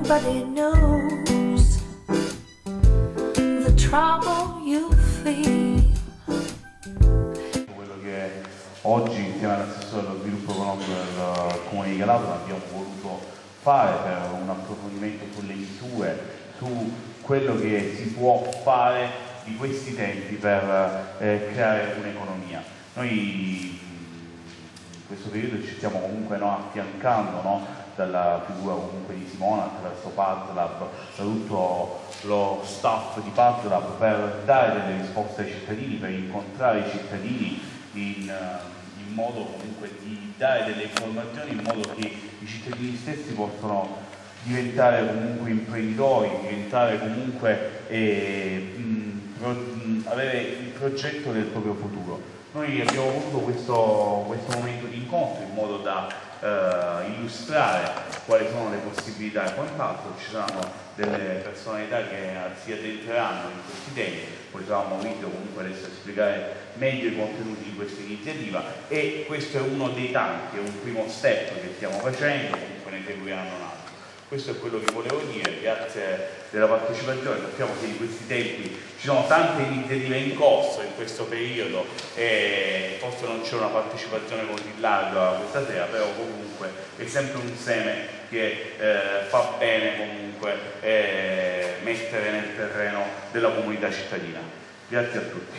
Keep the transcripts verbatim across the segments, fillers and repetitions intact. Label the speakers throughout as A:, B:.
A: Nobody knows the trouble you feel.
B: Quello che oggi insieme all'assessore allo sviluppo economico del Comune di Calabria abbiamo voluto fare per un approfondimento sulle misure, su quello che si può fare di questi tempi per eh, creare un'economia. Noi in questo periodo ci stiamo comunque no, affiancando no, dalla figura comunque di Simona attraverso PazzLab, da tutto lo staff di PazzLab per dare delle risposte ai cittadini, per incontrare i cittadini in, in modo comunque di dare delle informazioni in modo che i cittadini stessi possano diventare comunque imprenditori, diventare comunque eh, mh, pro, mh, avere il progetto del proprio futuro. Noi abbiamo avuto questo, questo momento di incontro in modo da eh, illustrare quali sono le possibilità e quant'altro. Ci saranno delle personalità che si addentreranno in questi temi, poi sarà Maurizio comunque adesso a spiegare meglio i contenuti di questa iniziativa, e questo è uno dei tanti, è un primo step che stiamo facendo, comunque ne seguiranno un altro. Questo è quello che volevo dire, grazie della partecipazione. Sappiamo che in questi tempi ci sono tante iniziative in corso in questo periodo e forse non c'è una partecipazione così larga questa sera, però comunque è sempre un seme che eh, fa bene comunque eh, mettere nel terreno della comunità cittadina. Grazie a tutti.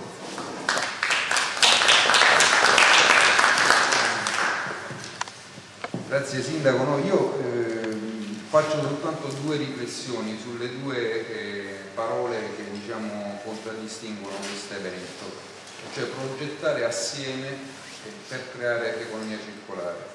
C: Grazie Sindaco. No, io eh, faccio soltanto due riflessioni sulle due eh, parole che diciamo contraddistinguono questo evento, cioè progettare assieme eh, per creare economia circolare.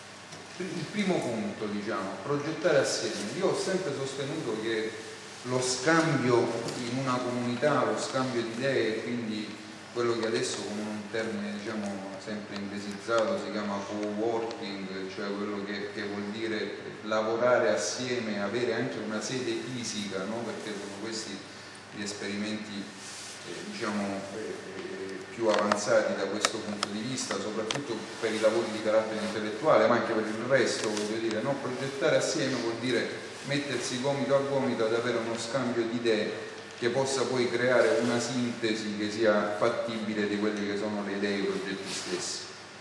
C: Il primo punto, diciamo, progettare assieme. Io ho sempre sostenuto che lo scambio in una comunità, lo scambio di idee, quindi quello che adesso con un termine diciamo sempre inglesizzato si chiama co-working, cioè quello che, che vuol dire lavorare assieme, avere anche una sede fisica, no? Perché sono questi gli esperimenti eh, diciamo eh, più avanzati da questo punto di vista, soprattutto per i lavori di carattere intellettuale, ma anche per il resto, voglio dire, no? Progettare assieme vuol dire mettersi gomito a gomito ad avere uno scambio di idee che possa poi creare una sintesi che sia fattibile di quelle che sono le idee e i progetti stessi.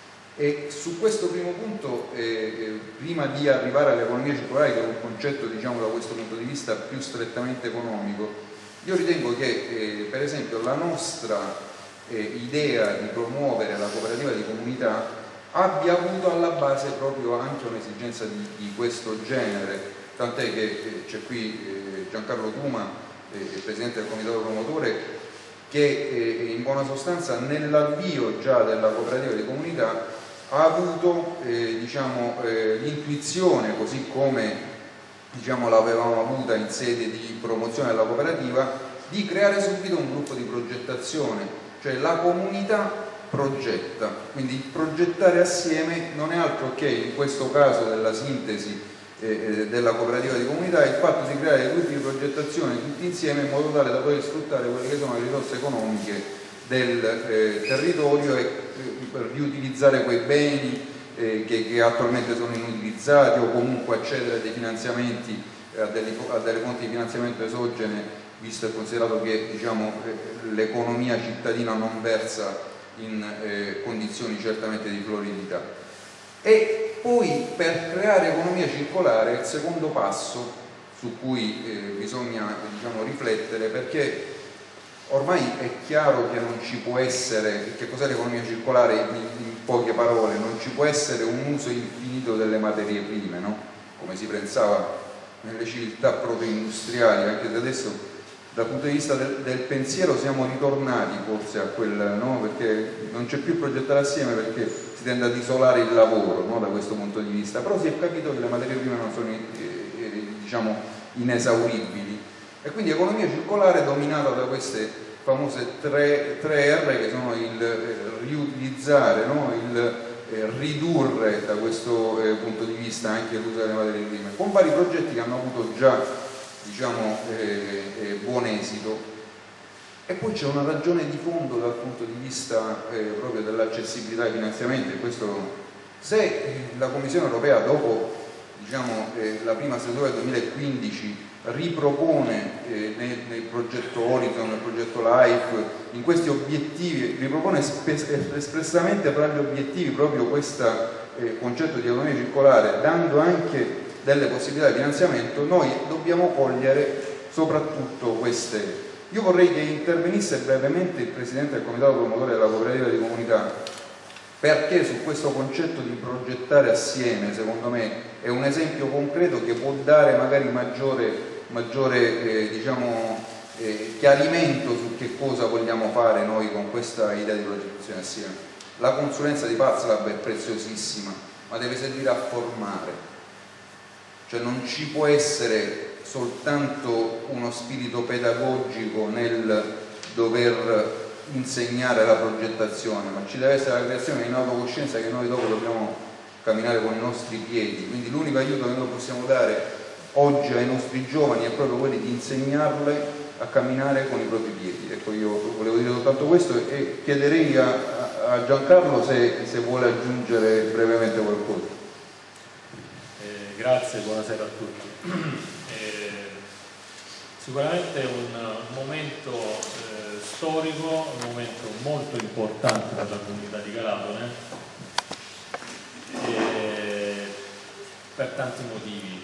C: E su questo primo punto, eh, eh, prima di arrivare all'economia circolare, che è un concetto diciamo da questo punto di vista più strettamente economico, io ritengo che eh, per esempio la nostra eh, idea di promuovere la cooperativa di comunità abbia avuto alla base proprio anche un'esigenza di, di questo genere, tant'è che eh, c'è qui eh, Giancarlo Tuma, il Presidente del Comitato Promotore, che eh, in buona sostanza nell'avvio già della cooperativa di comunità ha avuto eh, diciamo, eh, l'intuizione, così come diciamo, l'avevamo avuta in sede di promozione della cooperativa, di creare subito un gruppo di progettazione, cioè la comunità progetta, quindi progettare assieme non è altro che in questo caso della sintesi della cooperativa di comunità, il fatto di creare gruppi di progettazione tutti insieme in modo tale da poter sfruttare quelle che sono le risorse economiche del eh, territorio e eh, riutilizzare quei beni eh, che, che attualmente sono inutilizzati, o comunque accedere a dei finanziamenti, a delle, a delle fonti di finanziamento esogene, visto e considerato che diciamo, eh, l'economia cittadina non versa in eh, condizioni certamente di floridità. E poi per creare economia circolare il secondo passo su cui eh, bisogna diciamo, riflettere, perché ormai è chiaro che non ci può essere, che cos'è l'economia circolare in, in poche parole, non ci può essere un uso infinito delle materie prime, no? Come si pensava nelle civiltà proto-industriali, anche se adesso dal punto di vista del, del pensiero siamo ritornati forse a quel, no? Perché non c'è più progettare assieme, perché si tende ad isolare il lavoro, no? Da questo punto di vista, però si è capito che le materie prime non sono eh, eh, diciamo inesauribili, e quindi economia circolare dominata da queste famose tre, tre R, che sono il eh, riutilizzare, no? il eh, ridurre da questo eh, punto di vista anche l'uso delle materie prime, con vari progetti che hanno avuto già diciamo eh, eh, buon esito. E poi c'è una ragione di fondo dal punto di vista eh, proprio dell'accessibilità ai finanziamenti, e questo, se la Commissione europea dopo diciamo, eh, la prima seduta del duemilaquindici ripropone eh, nel, nel progetto Horizon, nel progetto LIFE, in questi obiettivi, ripropone espressamente fra gli obiettivi proprio questo eh, concetto di economia circolare, dando anche delle possibilità di finanziamento. Noi dobbiamo cogliere soprattutto queste. Io vorrei che intervenisse brevemente il Presidente del Comitato Promotore della Cooperativa di Comunità, perché su questo concetto di progettare assieme, secondo me, è un esempio concreto che può dare magari maggiore, maggiore eh, diciamo, eh, chiarimento su che cosa vogliamo fare noi con questa idea di progettazione assieme. La consulenza di PazzLab è preziosissima, ma deve servire a formare, cioè non ci può essere soltanto uno spirito pedagogico nel dover insegnare la progettazione, ma ci deve essere la creazione di un'autocoscienza che noi dopo dobbiamo camminare con i nostri piedi. Quindi l'unico aiuto che noi possiamo dare oggi ai nostri giovani è proprio quello di insegnarle a camminare con i propri piedi. Ecco, io volevo dire soltanto questo e chiederei a, a Giancarlo se, se vuole aggiungere brevemente qualcosa.
D: Eh, grazie, buonasera a tutti. Sicuramente è un momento eh, storico, un momento molto importante per la comunità di Calatone, eh, per tanti motivi.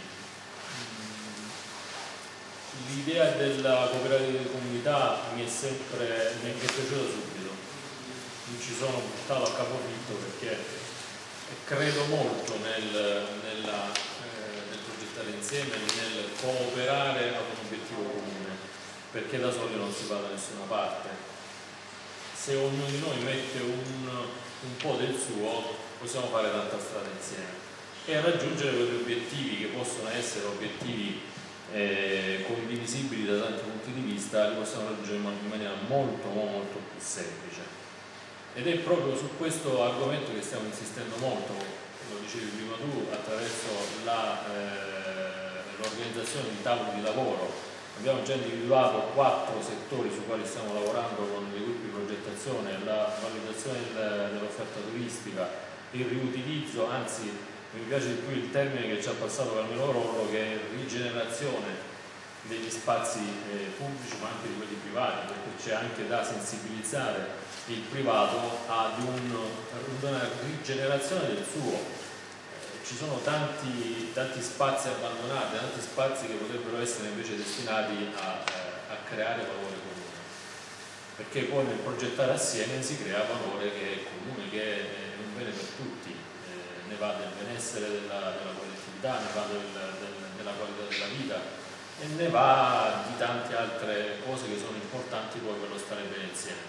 D: L'idea della cooperativa di comunità mi è sempre mi è piaciuta subito, non ci sono buttato a capofitto perché credo molto nel, nella insieme, nel cooperare ad un obiettivo comune, perché da soli non si va da nessuna parte. Se ognuno di noi mette un, un po' del suo, possiamo fare tanta strada insieme e raggiungere quegli obiettivi che possono essere obiettivi eh, condivisibili da tanti punti di vista, li possiamo raggiungere in maniera molto molto più semplice. Ed è proprio su questo argomento che stiamo insistendo molto, lo dicevi prima tu, attraverso la eh, l'organizzazione di tavoli di lavoro. Abbiamo già individuato quattro settori su quali stiamo lavorando con dei gruppi di progettazione: la valorizzazione dell'offerta turistica, il riutilizzo, anzi mi piace di più il termine che ci ha passato Carmelo Rollo, che è rigenerazione degli spazi eh, pubblici ma anche di quelli privati, perché c'è anche da sensibilizzare il privato ad un, una rigenerazione del suo. Ci sono tanti, tanti spazi abbandonati, tanti spazi che potrebbero essere invece destinati a, a creare valore comune, perché poi nel progettare assieme si crea valore che è comune, che è un bene per tutti, eh, ne va del benessere della, della collettività, ne va del, del, della qualità della vita e ne va di tante altre cose che sono importanti poi per lo stare bene insieme.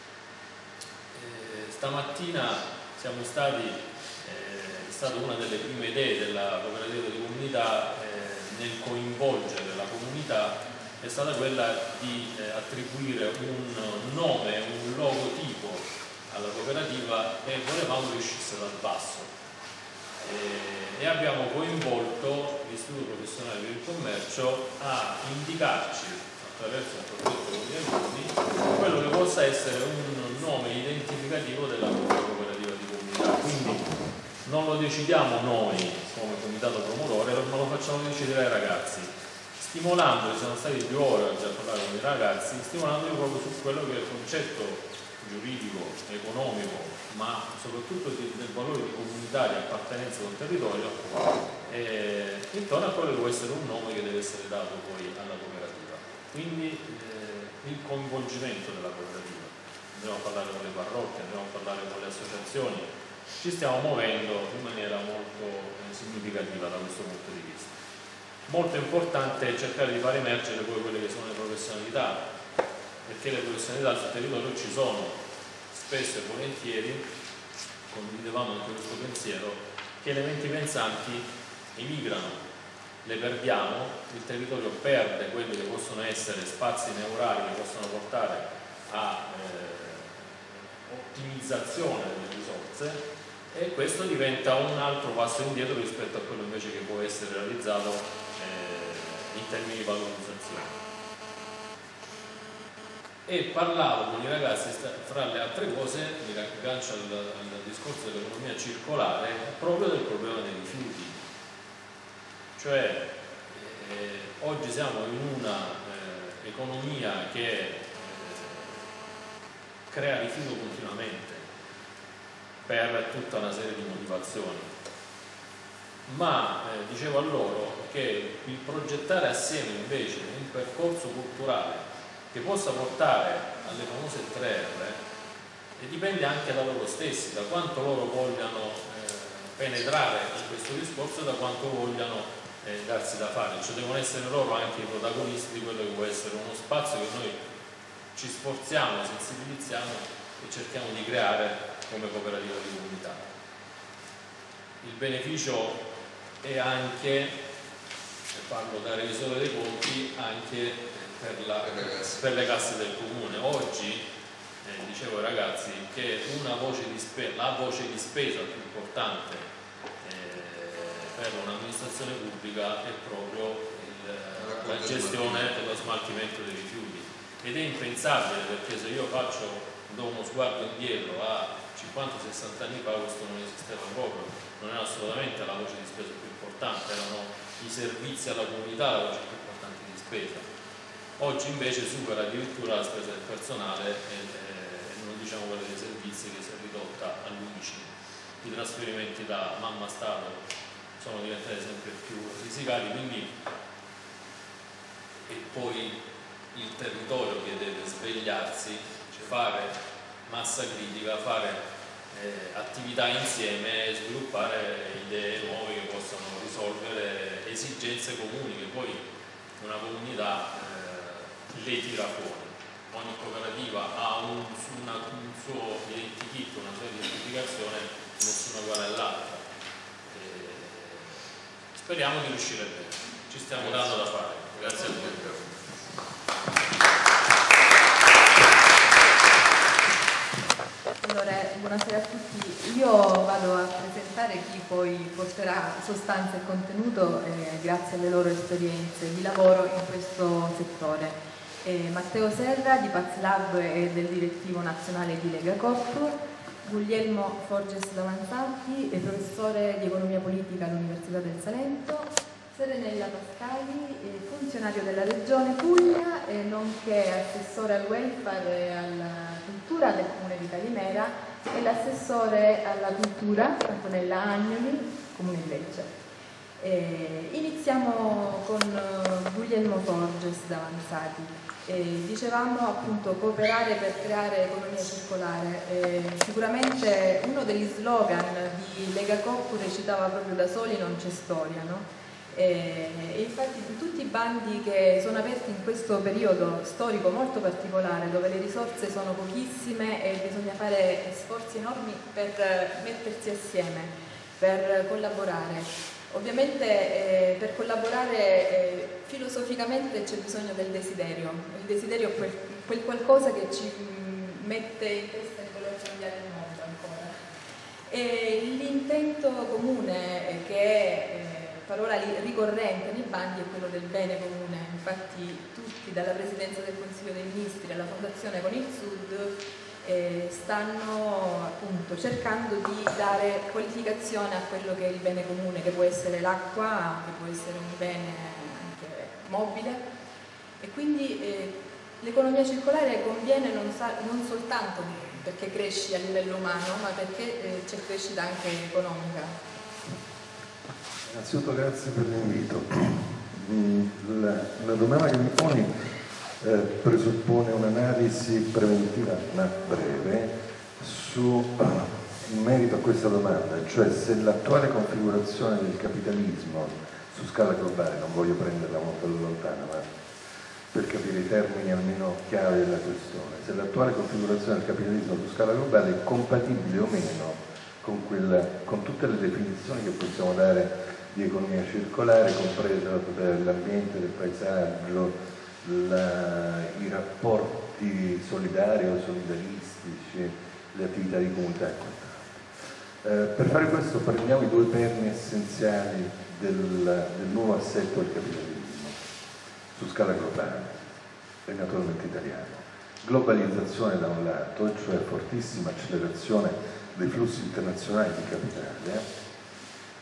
D: Eh, stamattina siamo stati è stata una delle prime idee della cooperativa di comunità eh, nel coinvolgere la comunità, è stata quella di eh, attribuire un nome, un logotipo alla cooperativa e volevamo che uscisse dal basso. E, e abbiamo coinvolto l'Istituto Professionale per il Commercio a indicarci, attraverso un progetto con gli alunni, quello che possa essere un nome identificativo della cooperativa di comunità. Quindi non lo decidiamo noi come comitato promotore, ma lo facciamo decidere ai ragazzi, stimolandoli. Siamo stati più ore oggi a parlare con i ragazzi, stimolandoli proprio su quello che è il concetto giuridico, economico, ma soprattutto di, del valore di comunità, di appartenenza a un territorio, eh, intorno a quello che può essere un nome che deve essere dato poi alla cooperativa. Quindi eh, il coinvolgimento della cooperativa, andiamo a parlare con le parrocchie, andiamo a parlare con le associazioni, ci stiamo muovendo in maniera molto eh, significativa da questo punto di vista. Molto importante è cercare di far emergere poi quelle che sono le professionalità, perché le professionalità sul territorio ci sono, spesso e volentieri, condividevamo anche questo pensiero, che elementi pensanti emigrano, le perdiamo, il territorio perde quelli che possono essere spazi neurali che possono portare a eh, ottimizzazione delle risorse, e questo diventa un altro passo indietro rispetto a quello invece che può essere realizzato eh, in termini di valorizzazione. E parlavo con i ragazzi, fra le altre cose, mi aggancio al, al discorso dell'economia circolare, proprio del problema dei rifiuti. cioè eh, oggi siamo in una eh, economia che eh, crea rifiuto continuamente per tutta una serie di motivazioni, ma eh, dicevo a loro che il progettare assieme invece un percorso culturale che possa portare alle famose tre R dipende anche da loro stessi, da quanto loro vogliano eh, penetrare in questo discorso e da quanto vogliano eh, darsi da fare, cioè devono essere loro anche i protagonisti di quello che può essere uno spazio che noi ci sforziamo, sensibilizziamo e cerchiamo di creare come cooperativa di comunità. Il beneficio è anche, parlo da revisore dei conti, anche per, la, per le casse del comune. Oggi eh, dicevo ai ragazzi che una voce di spesa, la voce di spesa più importante eh, per un'amministrazione pubblica è proprio il, la gestione dello smaltimento dei rifiuti, ed è impensabile, perché se io faccio do uno sguardo indietro a cinquanta sessanta anni fa questo non esisteva proprio, non era assolutamente la voce di spesa più importante, erano i servizi alla comunità la voce più importante di spesa. Oggi invece supera addirittura la spesa del personale e, e non diciamo quella dei servizi, che si è ridotta all'unicino. I trasferimenti da mamma a Stato sono diventati sempre più risicati, quindi e poi il territorio che deve svegliarsi, cioè fare massa critica, fare eh, attività insieme e sviluppare idee nuove che possano risolvere esigenze comuni che poi una comunità eh, le tira fuori. Ogni cooperativa ha un, una, un suo identikit, una sua identificazione, nessuna uguale all'altra. Speriamo di riuscire bene, ci stiamo Grazie. dando da fare. Grazie a voi.
E: Allora, buonasera a tutti. Io vado a presentare chi poi porterà sostanza e contenuto eh, grazie alle loro esperienze di lavoro in questo settore. Eh, Matteo Serra di Paz Lab e del direttivo nazionale di Lega Coop, Guglielmo Forges Davanzanti, professore di economia politica all'Università del Salento, Serenella Pascali, funzionario della Regione Puglia, eh, nonché assessore al welfare e alla cultura del Comune di Calimera, e l'assessore alla cultura Antonella Agnoli, Comune di Lecce. Eh, iniziamo con uh, Guglielmo Forges Davanzati. Eh, dicevamo appunto cooperare per creare economia circolare. Eh, sicuramente uno degli slogan di Lega Coop recitava proprio da soli non c'è storia, no? E infatti tutti i bandi che sono aperti in questo periodo storico molto particolare, dove le risorse sono pochissime e bisogna fare sforzi enormi per mettersi assieme, per collaborare. Ovviamente eh, per collaborare eh, filosoficamente c'è bisogno del desiderio. Il desiderio è quel, quel qualcosa che ci mette in testa di voler cambiare il mondo ancora. E l'intento comune che è eh, parola ricorrente nei bandi è quello del bene comune. Infatti tutti, dalla Presidenza del Consiglio dei Ministri alla Fondazione Con il Sud, eh, stanno appunto cercando di dare qualificazione a quello che è il bene comune, che può essere l'acqua, che può essere un bene anche mobile, e quindi eh, l'economia circolare conviene non, sa, non soltanto perché cresci a livello umano, ma perché eh, c'è crescita anche economica.
F: Innanzitutto grazie per l'invito. La, la domanda che mi poni eh, presuppone un'analisi preventiva ma breve su, in merito a questa domanda, cioè se l'attuale configurazione del capitalismo su scala globale, non voglio prenderla molto lontana, ma per capire i termini almeno chiave della questione, se l'attuale configurazione del capitalismo su scala globale è compatibile o meno con, quella, con tutte le definizioni che possiamo dare di economia circolare, compresa la tutela dell'ambiente, del paesaggio, la, i rapporti solidari o solidaristici, le attività di comunità e quant'altro. Eh, per fare questo prendiamo i due perni essenziali del, del nuovo assetto del capitalismo su scala globale e naturalmente italiano. Globalizzazione da un lato, cioè fortissima accelerazione dei flussi internazionali di capitale,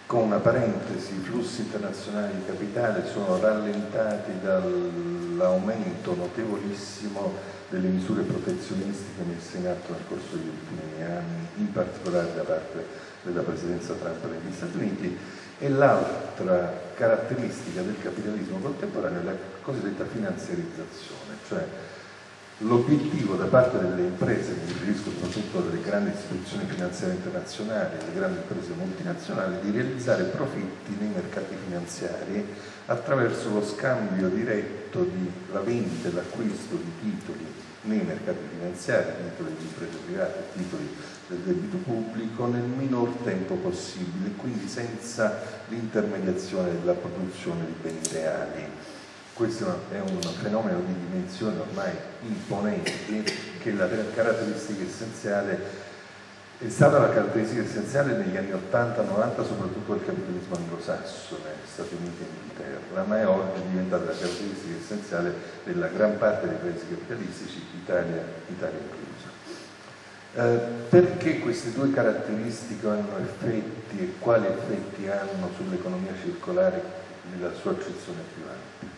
F: con una parentesi, i flussi internazionali di capitale sono rallentati dall'aumento notevolissimo delle misure protezionistiche messe in atto nel corso degli ultimi anni, in particolare da parte della presidenza Trump negli Stati Uniti. E l'altra caratteristica del capitalismo contemporaneo è la cosiddetta finanziarizzazione, cioè l'obiettivo da parte delle imprese, mi riferisco soprattutto alle grandi istituzioni finanziarie internazionali, alle grandi imprese multinazionali, di realizzare profitti nei mercati finanziari attraverso lo scambio diretto di la vendita e l'acquisto di titoli nei mercati finanziari, titoli di imprese private, titoli del debito pubblico nel minor tempo possibile, quindi senza l'intermediazione della produzione di beni reali. Questo è un fenomeno di dimensioni ormai imponenti, che la caratteristica essenziale è stata la caratteristica essenziale negli anni ottanta novanta, soprattutto del capitalismo anglosassone, Stati Uniti e Inghilterra, ma è oggi diventata la caratteristica essenziale della gran parte dei paesi capitalistici, Italia, Italia inclusa. Eh, perché queste due caratteristiche hanno effetti e quali effetti hanno sull'economia circolare nella sua accezione più ampia?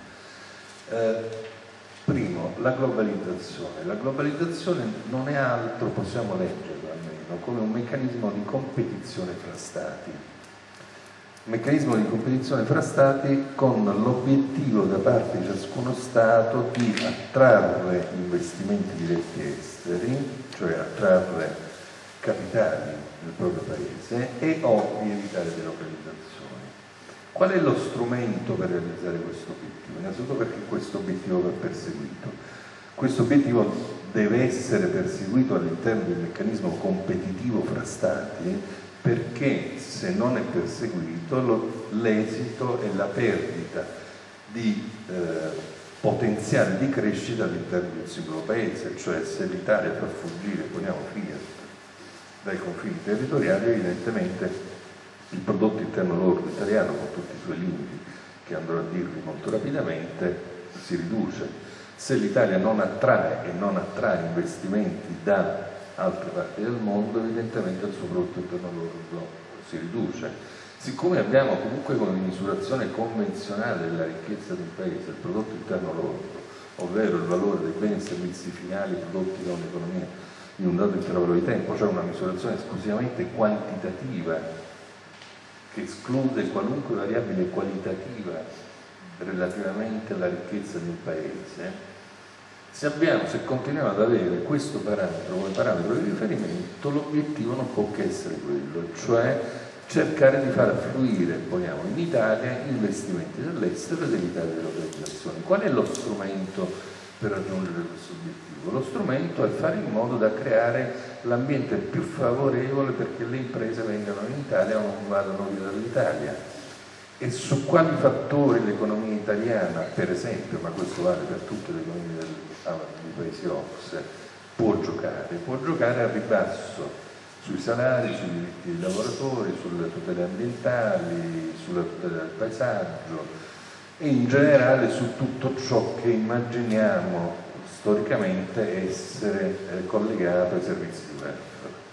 F: Eh, primo, la globalizzazione. La globalizzazione non è altro, possiamo leggerlo almeno, come un meccanismo di competizione fra stati. Meccanismo di competizione fra stati con l'obiettivo da parte di ciascuno Stato di attrarre investimenti diretti esteri, cioè attrarre capitali nel proprio paese e o di evitare delocalizzazioni. Qual è lo strumento per realizzare questo obiettivo? Innanzitutto perché questo obiettivo va perseguito. Questo obiettivo deve essere perseguito all'interno del meccanismo competitivo fra Stati, perché se non è perseguito l'esito è la perdita di eh, potenziale di crescita all'interno di un singolo paese, cioè se l'Italia fa fuggire, poniamo Fiat, dai confini territoriali, evidentemente il prodotto interno lordo italiano, con tutti i suoi limiti che andrò a dirvi molto rapidamente, si riduce. Se l'Italia non attrae e non attrae investimenti da altre parti del mondo, evidentemente il suo prodotto interno lordo si riduce. Siccome abbiamo comunque come misurazione convenzionale della ricchezza del paese il prodotto interno lordo, ovvero il valore dei beni e servizi finali prodotti da un'economia in un dato intervallo di tempo, cioè una misurazione esclusivamente quantitativa che esclude qualunque variabile qualitativa relativamente alla ricchezza di un paese, se, abbiamo, se continuiamo ad avere questo parametro come parametro di riferimento, l'obiettivo non può che essere quello, cioè cercare di far affluire, poniamo, in Italia investimenti dall'estero ed evitare delocalizzazioni. Qual è lo strumento per raggiungere questo obiettivo? Lo strumento è fare in modo da creare l'ambiente più favorevole perché le imprese vengano in Italia o non vadano via dall'Italia. E su quali fattori l'economia italiana, per esempio, ma questo vale per tutte le economie del, ah, dei paesi O C S E, può giocare? Può giocare al ribasso sui salari, sui diritti dei lavoratori, sulle tutele ambientali, sul paesaggio e in generale su tutto ciò che immaginiamo storicamente essere eh, collegato ai servizi di welfare.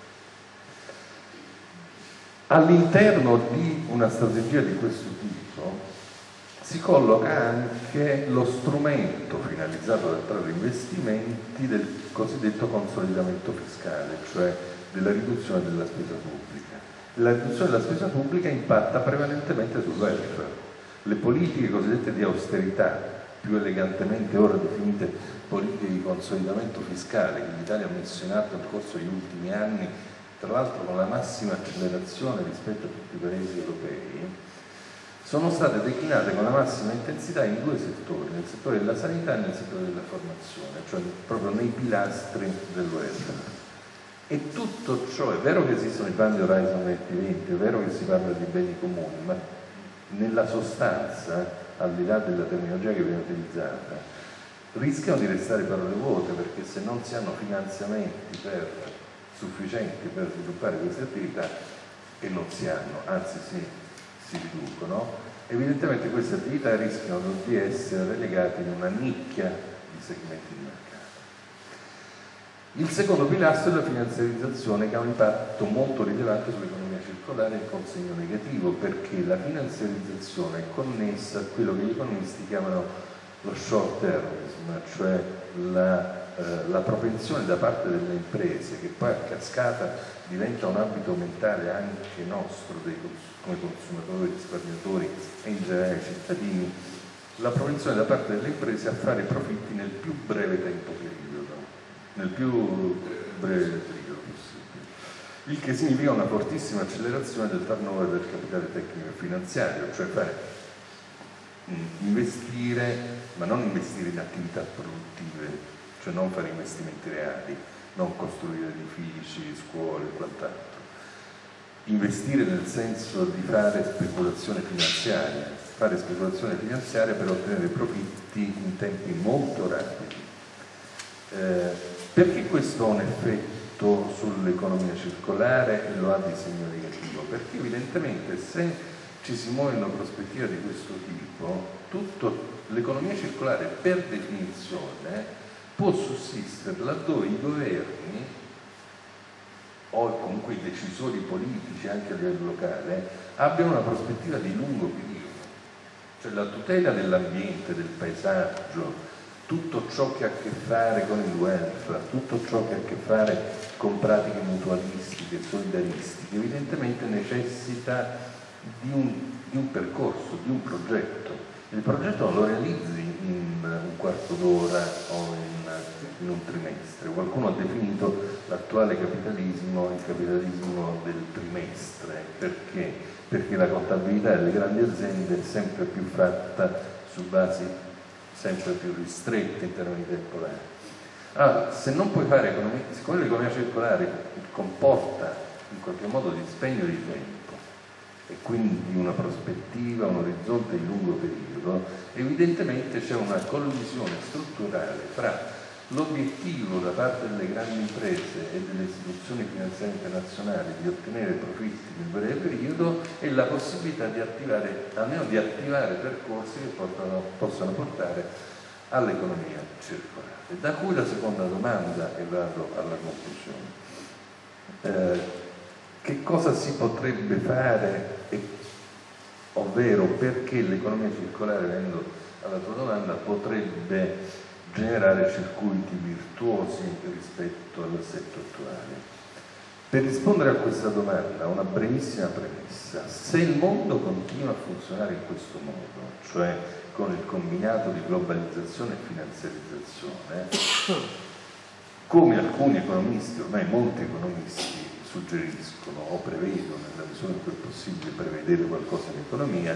F: All'interno di una strategia di questo tipo si colloca anche lo strumento finalizzato ad attrarre investimenti del cosiddetto consolidamento fiscale, cioè della riduzione della spesa pubblica. La riduzione della spesa pubblica impatta prevalentemente sul welfare. Le politiche cosiddette di austerità, più elegantemente ora definite politiche di consolidamento fiscale, che l'Italia ha messo in atto nel corso degli ultimi anni, tra l'altro con la massima accelerazione rispetto a tutti i paesi europei, sono state declinate con la massima intensità in due settori, nel settore della sanità e nel settore della formazione, cioè proprio nei pilastri del welfare. E tutto ciò, è vero che esistono i bandi Horizon duemilaventi, è vero che si parla di beni comuni, ma nella sostanza, al di là della terminologia che viene utilizzata, rischiano di restare parole vuote, perché se non si hanno finanziamenti per, sufficienti per sviluppare queste attività, e non si hanno, anzi si, si riducono, evidentemente queste attività rischiano di essere relegate in una nicchia di segmenti di mercato. Il secondo pilastro è la finanziarizzazione, che ha un impatto molto rilevante sull'economia circolare e con segno negativo, perché la finanziarizzazione è connessa a quello che gli economisti chiamano lo short termism, cioè la, eh, la propensione da parte delle imprese, che poi a cascata diventa un abito mentale anche nostro dei, come consumatori, risparmiatori e in generale cittadini, la propensione da parte delle imprese a fare profitti nel più breve tempo periodo, nel più breve periodo possibile, il che significa una fortissima accelerazione del turnover del capitale tecnico e finanziario, cioè fare investire, ma non investire in attività produttive, cioè non fare investimenti reali, non costruire edifici, scuole e quant'altro. Investire nel senso di fare speculazione finanziaria, fare speculazione finanziaria per ottenere profitti in tempi molto rapidi. Eh, perché questo ha un effetto sull'economia circolare e lo ha di segno negativo? Perché evidentemente se ci si muove in una prospettiva di questo tipo, l'economia circolare per definizione può sussistere laddove i governi o comunque i decisori politici anche a livello locale abbiano una prospettiva di lungo periodo, cioè la tutela dell'ambiente, del paesaggio, tutto ciò che ha a che fare con il welfare, tutto ciò che ha a che fare con pratiche mutualistiche, solidaristiche, evidentemente necessita di un, di un percorso, di un progetto. Il progetto non lo realizzi in un quarto d'ora o in, in un trimestre. Qualcuno ha definito l'attuale capitalismo il capitalismo del trimestre. Perché? Perché la contabilità delle grandi aziende è sempre più fatta su basi sempre più ristrette in termini temporali. Allora, se non puoi fare economia, siccome l'economia circolare comporta in qualche modo dispendio di tempo e quindi una prospettiva, un orizzonte di lungo periodo, evidentemente c'è una collisione strutturale fra l'obiettivo da parte delle grandi imprese e delle istituzioni finanziarie internazionali di ottenere profitti nel breve periodo e la possibilità di attivare, almeno di attivare percorsi che portano, possano portare all'economia circolare. Da cui la seconda domanda, e vado alla conclusione. Eh, che cosa si potrebbe fare, e, ovvero perché l'economia circolare, venendo alla tua domanda, potrebbe generare circuiti virtuosi rispetto all'assetto attuale? Per rispondere a questa domanda, una brevissima premessa: se il mondo continua a funzionare in questo modo, cioè con il combinato di globalizzazione e finanziarizzazione, come alcuni economisti, ormai molti economisti, suggeriscono o prevedono, nella misura in cui è possibile prevedere qualcosa in economia,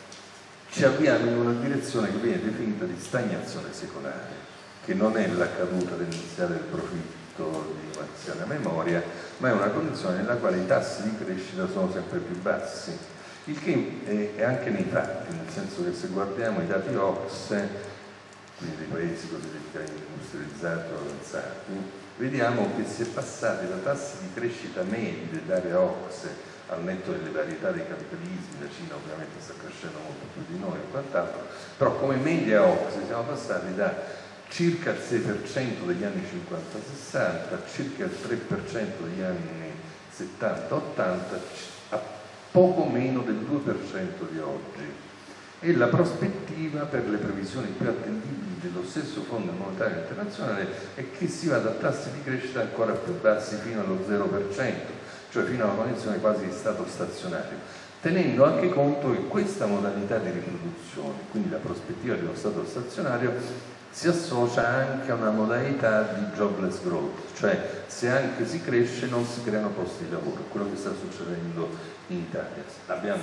F: ci avviamo in una direzione che viene definita di stagnazione secolare, che non è la caduta tendenziale del profitto di un'anziana memoria, ma è una condizione nella quale i tassi di crescita sono sempre più bassi, il che è anche nei fatti, nel senso che se guardiamo i dati O C S E, quindi dei paesi cosiddetti industrializzati o avanzati, vediamo che si è passati da tassi di crescita medi dell'area O C S E, al netto delle varietà dei capitalismi, la Cina ovviamente sta crescendo molto più di noi e quant'altro, però come media O C S E siamo passati da circa il sei per cento degli anni cinquanta sessanta, circa il tre per cento degli anni settanta ottanta, a poco meno del due per cento di oggi. E la prospettiva, per le previsioni più attendibili dello stesso Fondo Monetario Internazionale, è che si vada a tassi di crescita ancora più bassi, fino allo zero per cento, cioè fino a una condizione quasi di stato stazionario, tenendo anche conto che questa modalità di riproduzione, quindi la prospettiva di uno stato stazionario, si associa anche a una modalità di jobless growth, cioè se anche si cresce non si creano posti di lavoro, quello che sta succedendo in Italia. Abbiamo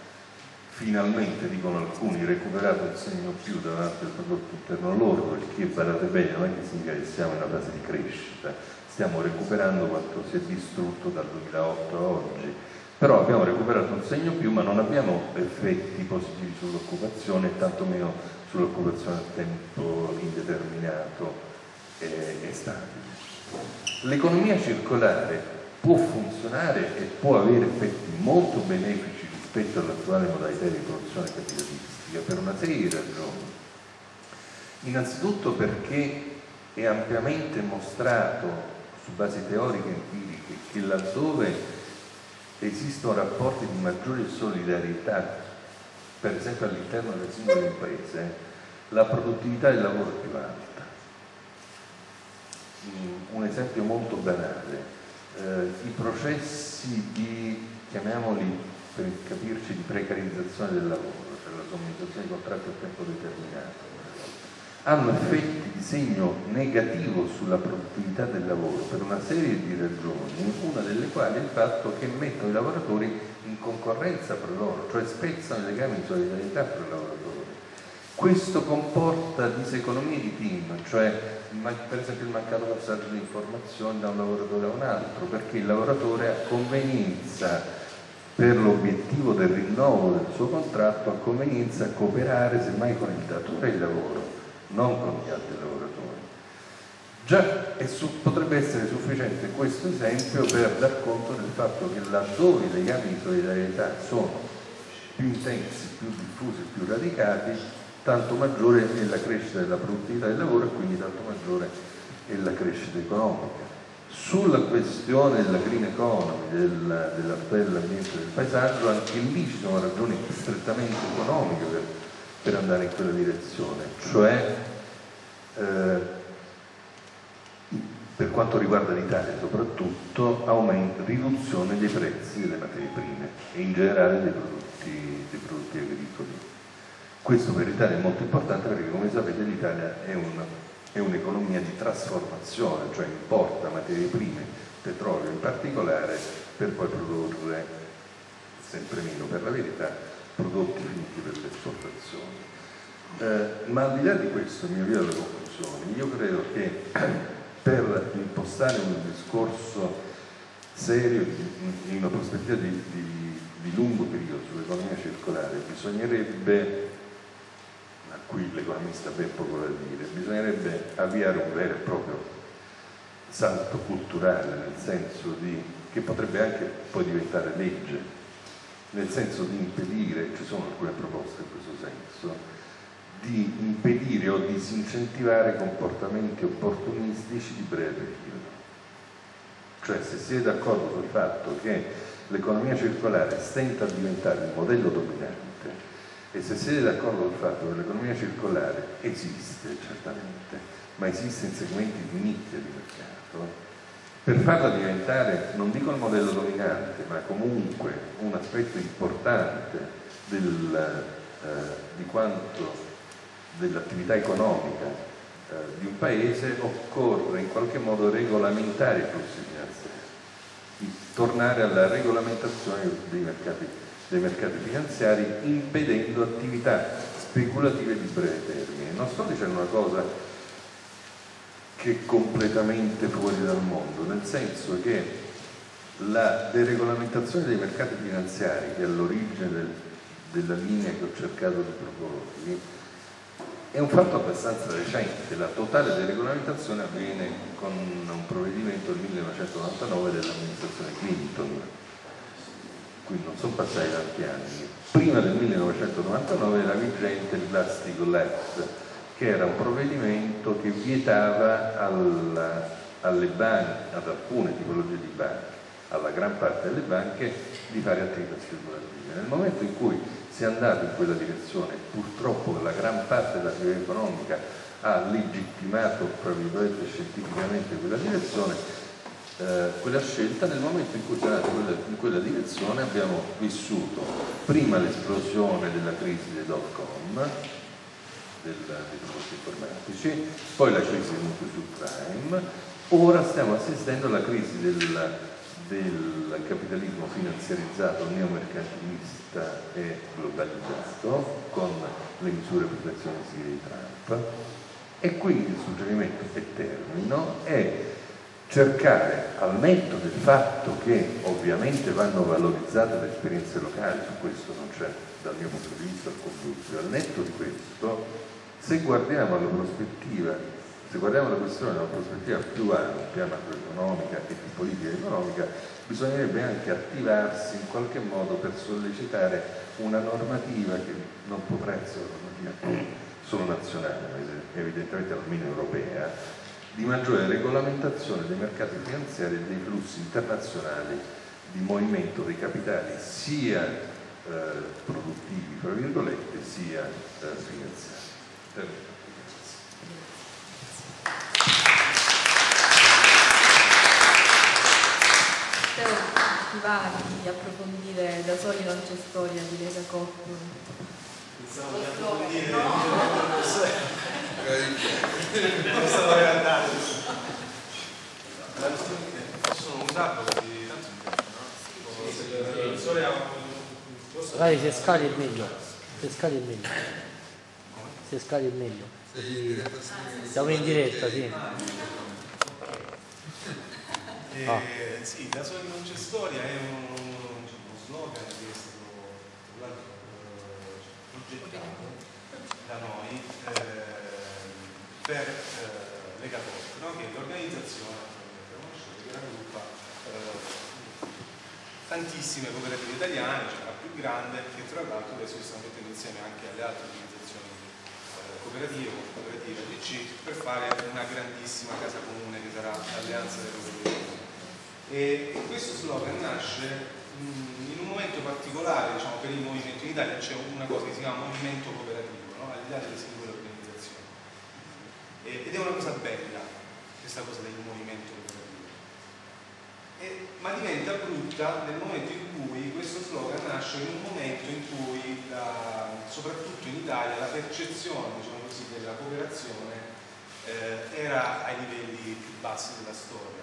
F: finalmente, dicono alcuni, recuperato il segno più davanti al prodotto interno lordo, il che, badate bene, non è che significa che siamo in una fase di crescita, stiamo recuperando quanto si è distrutto dal duemilaotto a oggi, però abbiamo recuperato un segno più, ma non abbiamo effetti positivi sull'occupazione, tantomeno sull'occupazione a tempo indeterminato e, e stabile. L'economia circolare può funzionare e può avere effetti molto benefici rispetto all'attuale modalità di produzione capitalistica per una serie di ragioni. Innanzitutto perché è ampiamente mostrato su basi teoriche e empiriche, che laddove esistono rapporti di maggiore solidarietà, per esempio all'interno delle singole imprese, la produttività del lavoro è più alta. Un esempio molto banale, eh, i processi di, chiamiamoli per capirci, di precarizzazione del lavoro, cioè la somministrazione di contratti a tempo determinato, hanno effetti di segno negativo sulla produttività del lavoro per una serie di ragioni, una delle quali è il fatto che mettono i lavoratori in concorrenza fra loro, cioè spezzano i legami di solidarietà fra i lavoratori. Questo comporta diseconomie di team, cioè per esempio il mancato passaggio di informazioni da un lavoratore a un altro, perché il lavoratore ha convenienza, per l'obiettivo del rinnovo del suo contratto, ha convenienza a cooperare semmai con il datore di lavoro, non con gli altri lavoratori. Già è su, potrebbe essere sufficiente questo esempio per dar conto del fatto che laddove i legami di solidarietà sono più intensi, più diffusi, più radicati, tanto maggiore è la crescita della produttività del lavoro e quindi tanto maggiore è la crescita economica. Sulla questione della green economy, del, della tutela dell'ambiente e del paesaggio, anche lì ci sono ragioni strettamente economiche per, per andare in quella direzione, cioè eh, per quanto riguarda l'Italia soprattutto, aumento, riduzione dei prezzi delle materie prime e in generale dei prodotti, dei prodotti agricoli. Questo per l'Italia è molto importante perché, come sapete, l'Italia è, un, è un'economia di trasformazione, cioè importa materie prime, petrolio in particolare, per poi produrre sempre meno, per la verità, prodotti finiti per l'esportazione. Eh, ma al di là di questo, mi avvio alle conclusioni, io credo che per impostare un discorso serio in una prospettiva di, di, di lungo periodo sull'economia circolare bisognerebbe, a cui l'economista ha ben poco da dire, bisognerebbe avviare un vero e proprio salto culturale, nel senso di, che potrebbe anche poi diventare legge, nel senso di impedire, ci sono alcune proposte in questo senso, di impedire o disincentivare comportamenti opportunistici di breve periodo. Cioè, se si è d'accordo sul fatto che l'economia circolare stenta a diventare il modello dominante e se siete d'accordo sul fatto che l'economia circolare esiste, certamente, ma esiste in segmenti di nicchia di mercato, per farla diventare, non dico il modello dominante, ma comunque un aspetto importante del, eh, di quanto dell'attività economica eh, di un paese, occorre in qualche modo regolamentare i flussi finanziari, tornare alla regolamentazione dei mercati, dei mercati finanziari, impedendo attività speculative di breve termine. Non sto dicendo una cosa che è completamente fuori dal mondo, nel senso che la deregolamentazione dei mercati finanziari, che è all'origine del, della linea che ho cercato di proporvi, è un fatto abbastanza recente. La totale deregolamentazione avviene con un provvedimento del millenovecentonovantanove dell'amministrazione Clinton, quindi non sono passati tanti anni. Prima del millenovecentonovantanove era vigente il Glass-Steagall Act, che era un provvedimento che vietava alla, alle banche, ad alcune tipologie di banche, alla gran parte delle banche, di fare attività speculative. Nel momento in cui si è andato in quella direzione, purtroppo la gran parte dell'attività economica ha legittimato, tra virgolette, scientificamente quella direzione, eh, quella scelta. Nel momento in cui si è andato in quella, in quella direzione abbiamo vissuto prima l'esplosione della crisi dei dot-com, del, dei prodotti informatici, poi la crisi del mutuo subprime, ora stiamo assistendo alla crisi del del capitalismo finanziarizzato, neomercantilista e globalizzato, con le misure protezionistiche di Trump, e quindi il suggerimento, e termino, è cercare, al netto del fatto che ovviamente vanno valorizzate le esperienze locali, su questo non c'è dal mio punto di vista alcun dubbio, al netto di questo, se guardiamo alla prospettiva Se guardiamo la questione da una prospettiva più ampia, macroeconomica e di politica economica, bisognerebbe anche attivarsi in qualche modo per sollecitare una normativa che non potrà essere una normativa solo nazionale, ma evidentemente almeno europea, di maggiore regolamentazione dei mercati finanziari e dei flussi internazionali di movimento dei capitali sia eh, produttivi, fra virgolette, sia eh, finanziari.
E: Ti va di approfondire Da soli non c'è storia di Lega Coop?
G: Pensavo di approfondire, no. Non stavo per andare. Sono un tappo di tanto in tempo, no?
H: Magari se scali è meglio, se scali è meglio, se scali è meglio. Siamo in diretta, sì.
G: Eh, ah. Sì, Da soli non c'è storia è un, uno slogan che è stato eh, progettato da noi eh, per eh, Lega Coop, no? Che è l'organizzazione che raggruppa eh, tantissime cooperative italiane, cioè la più grande, che tra l'altro adesso si stanno mettendo insieme anche alle altre organizzazioni eh, cooperative, come cooperativa D C, per fare una grandissima casa comune che sarà l'Alleanza delle Cooperative. E questo slogan nasce mh, in un momento particolare, diciamo, per il movimento in Italia. C'è una cosa che si chiama movimento cooperativo, no? Al di là delle singole organizzazioni, e, ed è una cosa bella questa cosa del movimento cooperativo, e, ma diventa brutta nel momento in cui questo slogan nasce in un momento in cui la, soprattutto in Italia la percezione, diciamo così, della cooperazione eh, era ai livelli più bassi della storia.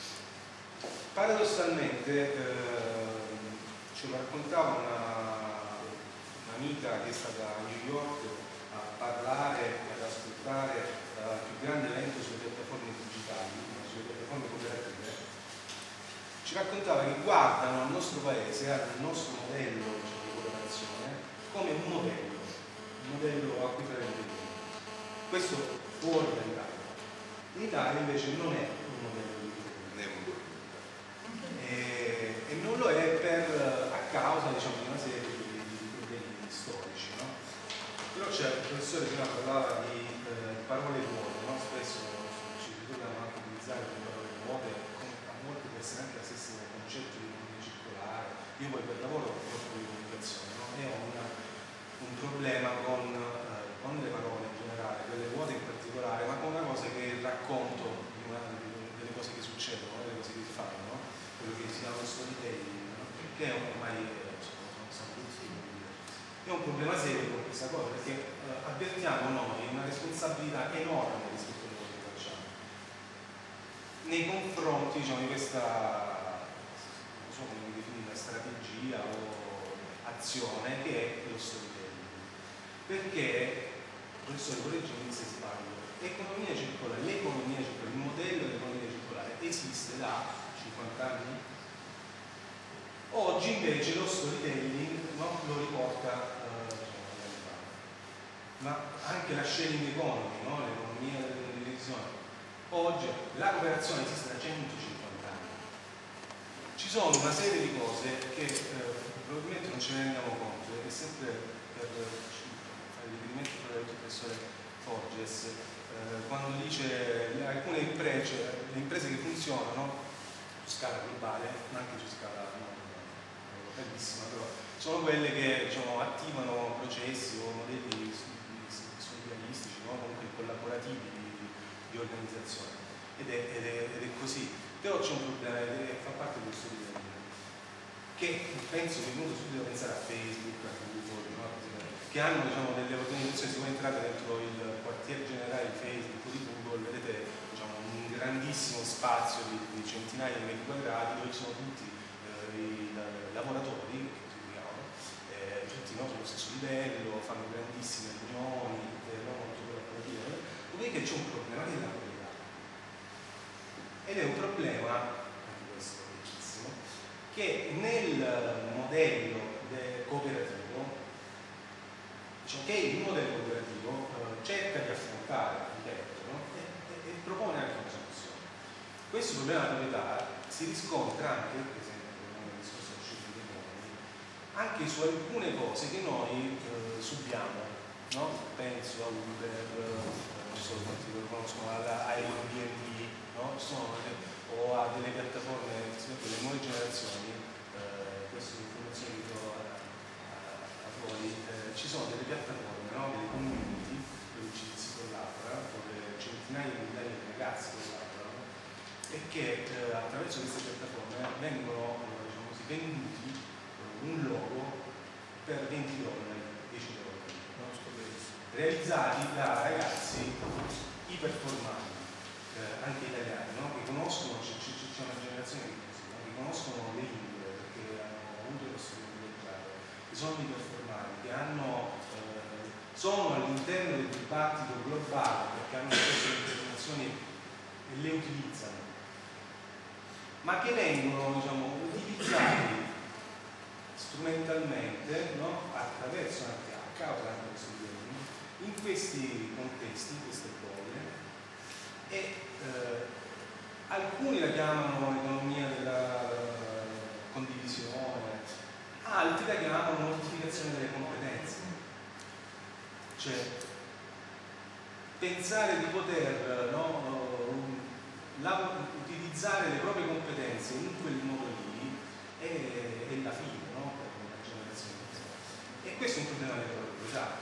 G: Paradossalmente eh, ce lo raccontava un'amica che è stata a New York a parlare e ad ascoltare il più grande evento sulle piattaforme digitali, sulle piattaforme cooperative. Ci raccontava che guardano al nostro paese, al nostro modello di cooperazione, come un modello, un modello a cui fare riferimento. Questo fuori dall'Italia. In Italia invece non è un modello di riferimento. E, e non lo è per, a causa, diciamo, di una serie di, di problemi storici, no? Però c'è il professore prima parlava di eh, parole vuote, no? Spesso ci ritroviamo anche a utilizzare le parole vuote, a molte persone anche la stessa concetto di economia circolare. Io poi per lavoro ho fatto di comunicazione, no? E ho una, un problema con, eh, con le parole in generale, quelle vuote in particolare, ma con una cosa che racconto di una, delle cose che succedono, delle cose che si fanno, no? Quello che si chiama storytelling, no? Perché ormai sono, sono tutti, è un problema serio con questa cosa, perché eh, avvertiamo noi una responsabilità enorme rispetto a quello che facciamo nei confronti, diciamo, di questa, non so come definire, strategia o azione che è lo storytelling. Perché, professore, correggimi se sbaglio, l'economia circolare, l'economia circolare, il modello dell'economia circolare esiste da cinquanta anni. Oggi invece lo storytelling, no, lo riporta eh, diciamo, ma anche la sharing economy, no, l'economia della condivisione. Oggi la cooperazione esiste da centocinquanta anni. Ci sono una serie di cose che eh, probabilmente non ce ne rendiamo conto, è sempre per fare riferimento al professore Forges, eh, quando dice alcune imprese, le imprese che funzionano su scala globale, ma anche su scala non localissima, però sono quelle che, diciamo, attivano processi o modelli solidaristici, no? Comunque collaborativi di, di organizzazione, ed è, ed, è, ed è così. Però c'è un problema che fa parte del suo livello, che penso che è venuto subito a pensare a Facebook, a Google, no? Che hanno, diciamo, delle organizzazioni. Se voi entrate dentro il quartiere generale di Facebook o di Google, vedete, diciamo, un grandissimo spazio di, di centinaia di metri quadrati dove ci sono tutti eh, i lavoratori, che chiamiamo, eh, tutti, no, sullo stesso livello, fanno grandissime riunioni, eh, no, molto collaborative. Dopodiché c'è un problema che è la qualità, ed è un problema, anche questo vecchissimo, che nel modello cooperativo, cioè che il modello cooperativo eh, cerca di affrontare, ripeto, no? e, e, e propone anche una soluzione. Questo problema della qualità si riscontra anche, per esempio, nel discorso del scelta dei comuni, anche su alcune cose che noi eh, subiamo no? Penso a Uber, non so quanti lo conoscono, alla Airbnb, no? Sono, o a delle piattaforme, soprattutto le nuove generazioni, eh, queste informazioni che do a, a, a voi, eh, ci sono delle piattaforme, no? Delle community dove ci si collabora, dove centinaia di migliaia di ragazzi collaborano e che eh, attraverso queste piattaforme vengono diciamo così, venduti eh, un logo per venti dollari, dieci dollari, no? Realizzati da ragazzi iperformati, eh, anche italiani, no? Che conoscono, c'è, c'è una generazione di così, no? Che conoscono le lingue perché hanno avuto lo studio viaggiare, che sono iperformati, che hanno, eh, sono all'interno del dibattito globale perché hanno queste informazioni e le utilizzano, ma che vengono diciamo, utilizzati strumentalmente, no? Attraverso anche a causa anche di questi temi, in questi contesti, in queste cose, e eh, alcuni la chiamano economia della condivisione, altri la chiamano modificazione delle competenze, cioè pensare di poter no, la, utilizzare le proprie competenze in quel modo lì è, è la fine, no? Per una generazione. E questo è un problema della proprietà.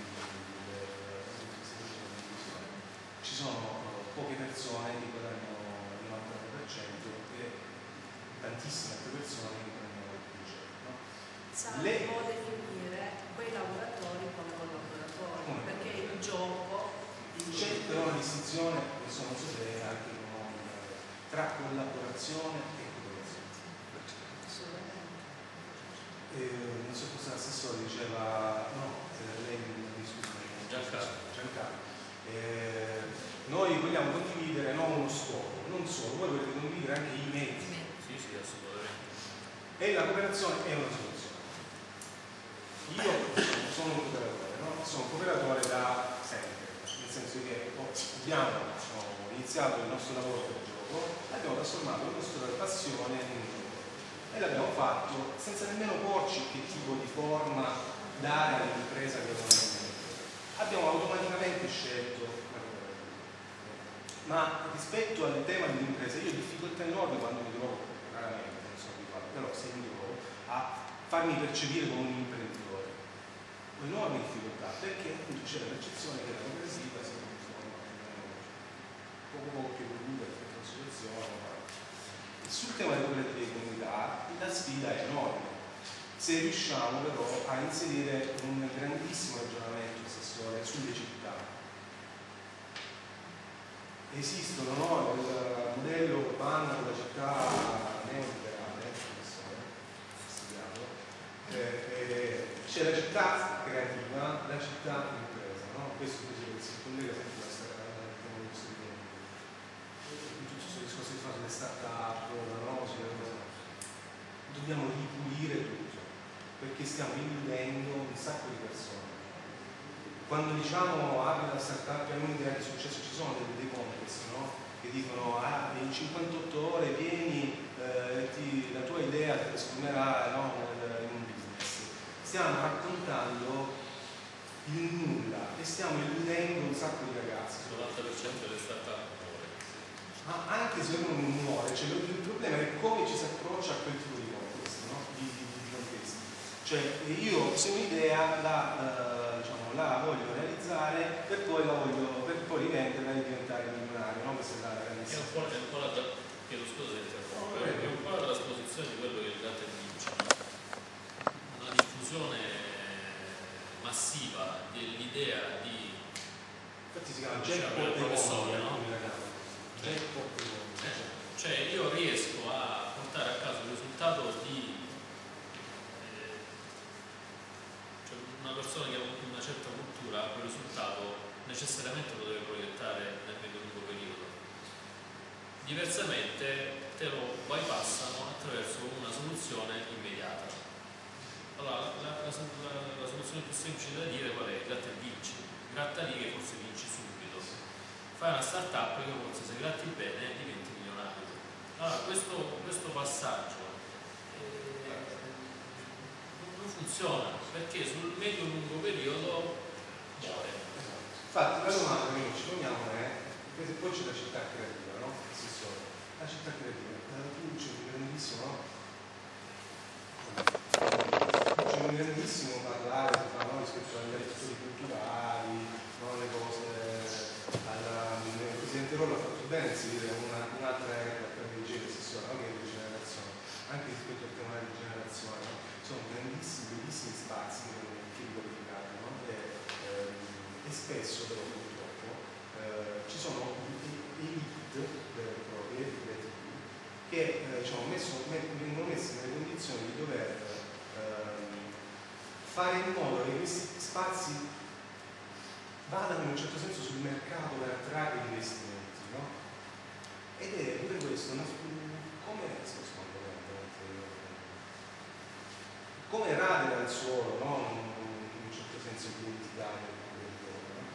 G: Ci sono poche persone che guadagnano il novanta per cento e tantissime altre persone che guadagnano il dieci per cento. No?
I: Sapremo Le... definire quei lavoratori come collaboratori, come? Perché il gioco
G: c'è però una distinzione, non so se è anche no, tra collaborazione e collaborazione. Eh, non so cosa l'assessore diceva, no, lei mi scusa,
D: Giancarlo.
G: Giancarlo. Eh, noi vogliamo condividere non uno scopo, non solo, voi volete condividere anche i mezzi.
D: Sì, sì, assolutamente.
G: E la cooperazione è una soluzione. Io sono un cooperatore, no? Sono un cooperatore da sempre, nel senso che abbiamo no, iniziato il nostro lavoro per gioco, abbiamo trasformato la nostra passione in un gioco e l'abbiamo fatto senza nemmeno porci che tipo di forma dare all'impresa che abbiamo in mente. Abbiamo automaticamente scelto la cooperativa. Ma rispetto al tema dell'impresa, io ho difficoltà enormi quando mi trovo, raramente, non sono abituato, però se mi trovo a farmi percepire come un imprenditore. Ho enormi difficoltà perché appunto c'è la percezione che la cooperativa sia una forma poco più evoluta rispetto alla situazione. Sul tema delle cooperative di comunità la sfida è enorme. Se riusciamo però a inserire un grandissimo ragionamento assessore sulle città. Esistono no, il modello urbano della città neoliberale, eh, eh, c'è la città creativa, la città impresa, no? Questo si collega sempre a questa tutti questi discorsi che fanno sulle start-up, no? Dobbiamo ripulire tutto, perché stiamo illudendo un sacco di persone. Quando diciamo apri la startup è un'idea di successo, ci sono dei, dei contest, no? Che dicono ah, in cinquantotto ore vieni, eh, ti, la tua idea ti trasformerà no, in un business. Stiamo raccontando il nulla e stiamo illudendo un sacco di ragazzi.
D: Il novanta per cento delle startup muore.
G: Ma anche se uno non muore, cioè, il problema è come ci si approccia a quel tipo di contest, no? di, di, di contesti. Cioè io se un'idea la, uh, diciamo, la voglio realizzare per poi la voglio per poi rivenderla e diventare milionario, no? Questa è la grandissima.
D: È un po', è un po' la, chiedo scusa di interrompere, oh, è un po' la trasposizione di quello che il Gatter dice, una diffusione massiva dell'idea di
G: infatti si chiama jackpot
D: professore, no?
G: Jackpot.
D: Cioè io riesco a portare a casa il risultato di eh, cioè una persona che ha avuto una certa cultura, quel risultato necessariamente lo deve proiettare nel medio-lungo periodo. Diversamente te lo bypassano attraverso una soluzione immediata. Allora, la, la, la, la soluzione più semplice da dire qual è? Gratta e vinci. Gratta lì che forse vinci subito. Fai una startup che forse se gratti bene diventi milionario. Allora, questo, questo passaggio eh, non funziona perché sul medio-lungo periodo
G: un grandissimo parlare no, rispetto agli settori culturali, no, le cose. Alla, il Presidente Rollo ha fatto bene a inserire una, un'altra regola per il assessore, no, che è la rigenerazione, anche rispetto al tema della rigenerazione. No? Sono grandissimi, bellissimi spazi che vengono riqualificati, no? e, ehm, e spesso però purtroppo eh, ci sono elite vere e proprie, creativi, che eh, diciamo, messo, vengono messi nelle condizioni di dover ehm, fare in modo che questi spazi vadano in un certo senso sul mercato per attrarre investimenti, no? Ed è pure questo, no? come come radera il suolo, no? in un certo senso identitario del territorio. No?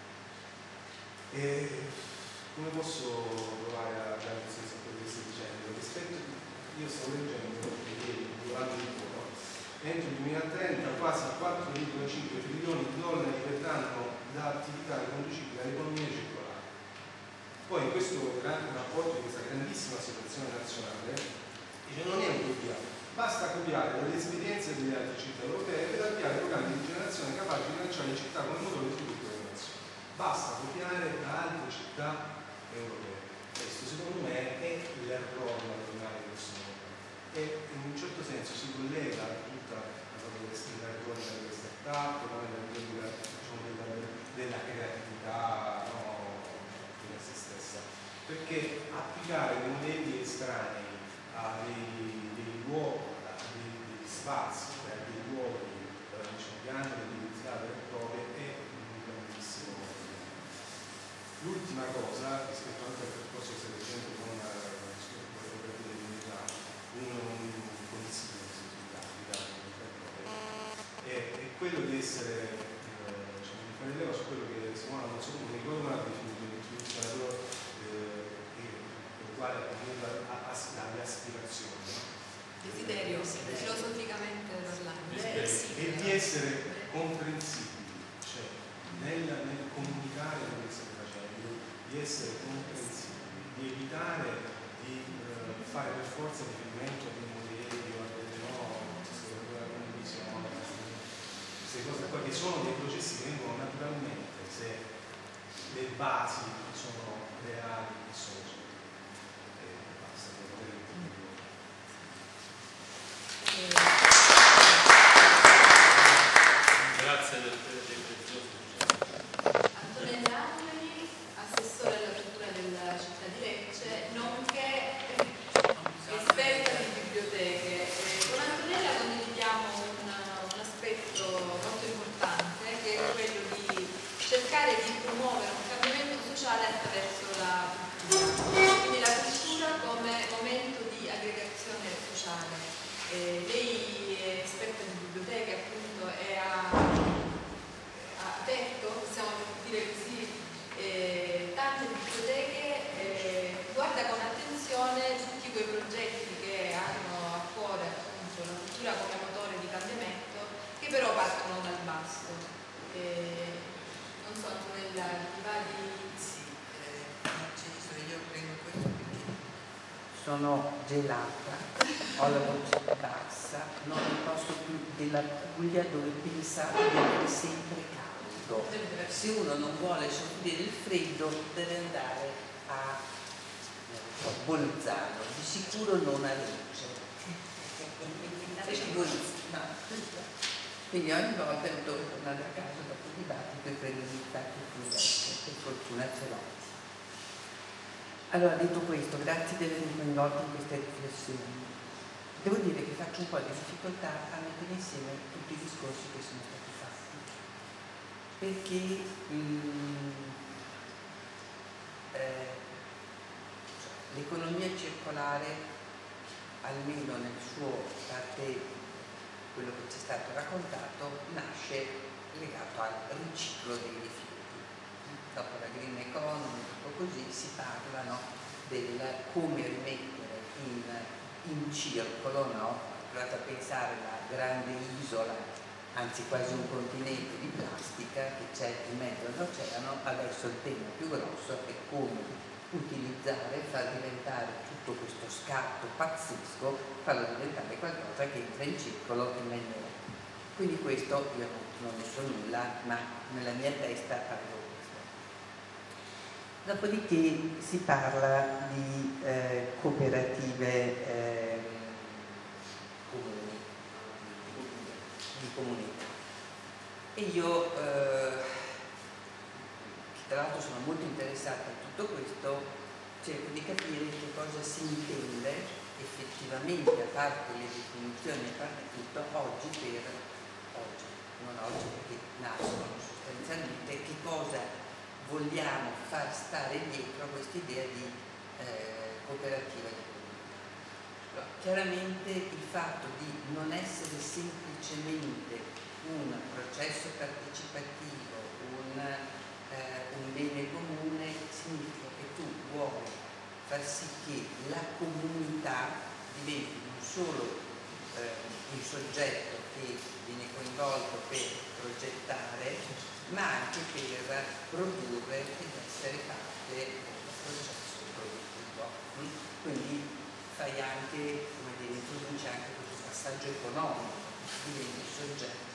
G: E come posso provare a dare un senso a quello che stai dicendo? Rispetto, io stavo leggendo ieri, durante il lavoro, entro il duemilatrenta quasi quattro virgola cinque trilioni di dollari verranno da attività riconducibili all'economia circolare. Poi in questo grande rapporto, in questa grandissima situazione nazionale, dice non è utopiato, basta copiare delle esperienze delle altre città europee per avviare programmi di generazione capaci di lanciare le città come motore di sviluppo delle nazioni. Basta copiare da altre città europee. Questo secondo me è l'errore naturale di questo mondo. E in un certo senso si collega a tutta la cosa della retorica delle start-up, della retorica diciamo, della, della creatività no, in se stessa. Perché applicare dei modelli estranei a dei, dei luoghi, a dei, dei spazi, a dei luoghi eh, diciamo, che hanno delle identità vere e proprie è un grandissimo modello. L'ultima cosa, rispetto anche al percorso che stai facendo con la cooperativa dell'unità, un consiglio è, è quello di essere eh, diciamo, di fare leva su quello che Simona non so come ricordo ma ha definito l'impulsionatore per il quale alle aspirazioni no?
E: Desiderio, filosoficamente parlando
G: e di essere comprensibili cioè nel, nel comunicare quello che state facendo di essere comprensibili di evitare di eh, fare per forza riferimento a dei modelli o a delle no, condivisione, queste cose qua che sono dei processi che vengono naturalmente se le basi sono reali e sono giuste. E basta, per poter
D: Grazie del prezioso.
E: Antonella Angeli, assessore alla cultura della città di Lecce, nonché esperta di biblioteche. Con Antonella condividiamo un, un aspetto molto importante che è quello di cercare di promuovere un cambiamento sociale attraverso la cultura, quindi la cultura come momento di aggregazione sociale. Eh, lei è esperta di biblioteche appunto e ha, ha detto, possiamo dire così, eh, tante biblioteche eh, guarda con attenzione tutti quei progetti che hanno a cuore appunto la cultura come motore di cambiamento che però partono dal basso. Eh, non so, Antonella, ti va di...
J: Sì, eh, io prendo questo perché sono gelata, ho la voce bassa, non ne posso più della Puglia dove pensavo di avere sempre caldo. Se uno non vuole soffrire il freddo deve andare a so, Bolzano, di sicuro non a Lecce. Quindi ogni volta devo tornare a casa dopo il dibattito e prendo il tacco più vecchio, per fortuna ce l'ho. Allora, detto questo, grazie di avermi coinvolto in queste riflessioni. Devo dire che faccio un po' di difficoltà a mettere insieme tutti i discorsi che sono stati fatti, perché mm, eh, l'economia circolare, almeno nel suo parte, quello che ci è stato raccontato, nasce legato al riciclo dei rifiuti. Dopo la green economy, così si parla no, del come rimettere in, in circolo, no? Provate a pensare alla grande isola, anzi quasi un continente di plastica che c'è in mezzo all'oceano, adesso il tema più grosso è come utilizzare, far diventare tutto questo scarto pazzesco, farlo diventare qualcosa che entra in circolo e meglio è. Quindi questo io non ne so nulla, ma nella mia testa avevo questo. Dopodiché si parla di eh, cooperative eh, comuni, di comunità. E io, eh, che tra l'altro sono molto interessata a tutto questo, cerco di capire che cosa si intende effettivamente, a parte le definizioni, a parte tutto, oggi per oggi, non oggi perché nascono sostanzialmente, che cosa vogliamo far stare dietro a questa idea di eh, cooperativa di comunità. Chiaramente il fatto di non essere semplicemente un processo partecipativo, un, eh, un bene comune, significa che tu vuoi far sì che la comunità diventi non solo eh, il soggetto che viene coinvolto per progettare, ma anche per produrre ed essere parte del processo produttivo. Quindi fai anche, come dire, introduci anche questo passaggio economico, diventi il soggetto.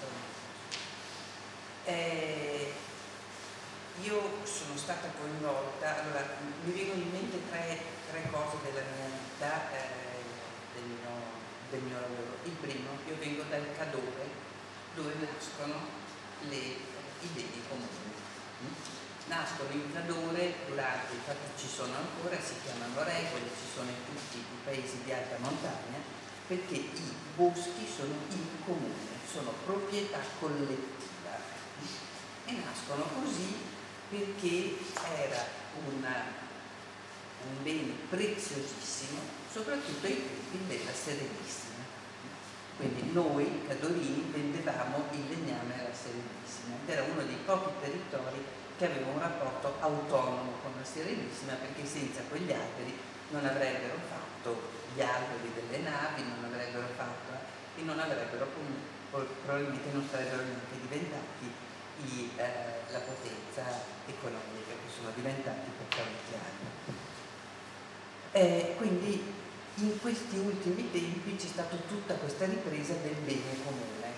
J: Eh, io sono stata coinvolta, allora mi vengono in mente tre, tre cose della mia vita, eh, del, mio, del mio lavoro. Il primo, io vengo dal Cadore, dove nascono le, i beni comuni. Nascono in Cadore durante, infatti ci sono ancora, si chiamano regole, ci sono in tutti i paesi di alta montagna, perché i boschi sono in comune, sono proprietà collettiva e nascono così perché era una, un bene preziosissimo, soprattutto ai tempi della Serenissima. Quindi noi cadorini vendevamo il legname alla Serenissima ed era uno dei pochi territori che aveva un rapporto autonomo con la Serenissima, perché senza quegli alberi non avrebbero fatto gli alberi delle navi, non avrebbero fatto e non avrebbero probabilmente non sarebbero neanche diventati I, eh, la potenza economica che sono diventati per tanti anni. Eh, quindi in questi ultimi tempi c'è stata tutta questa ripresa del bene comune.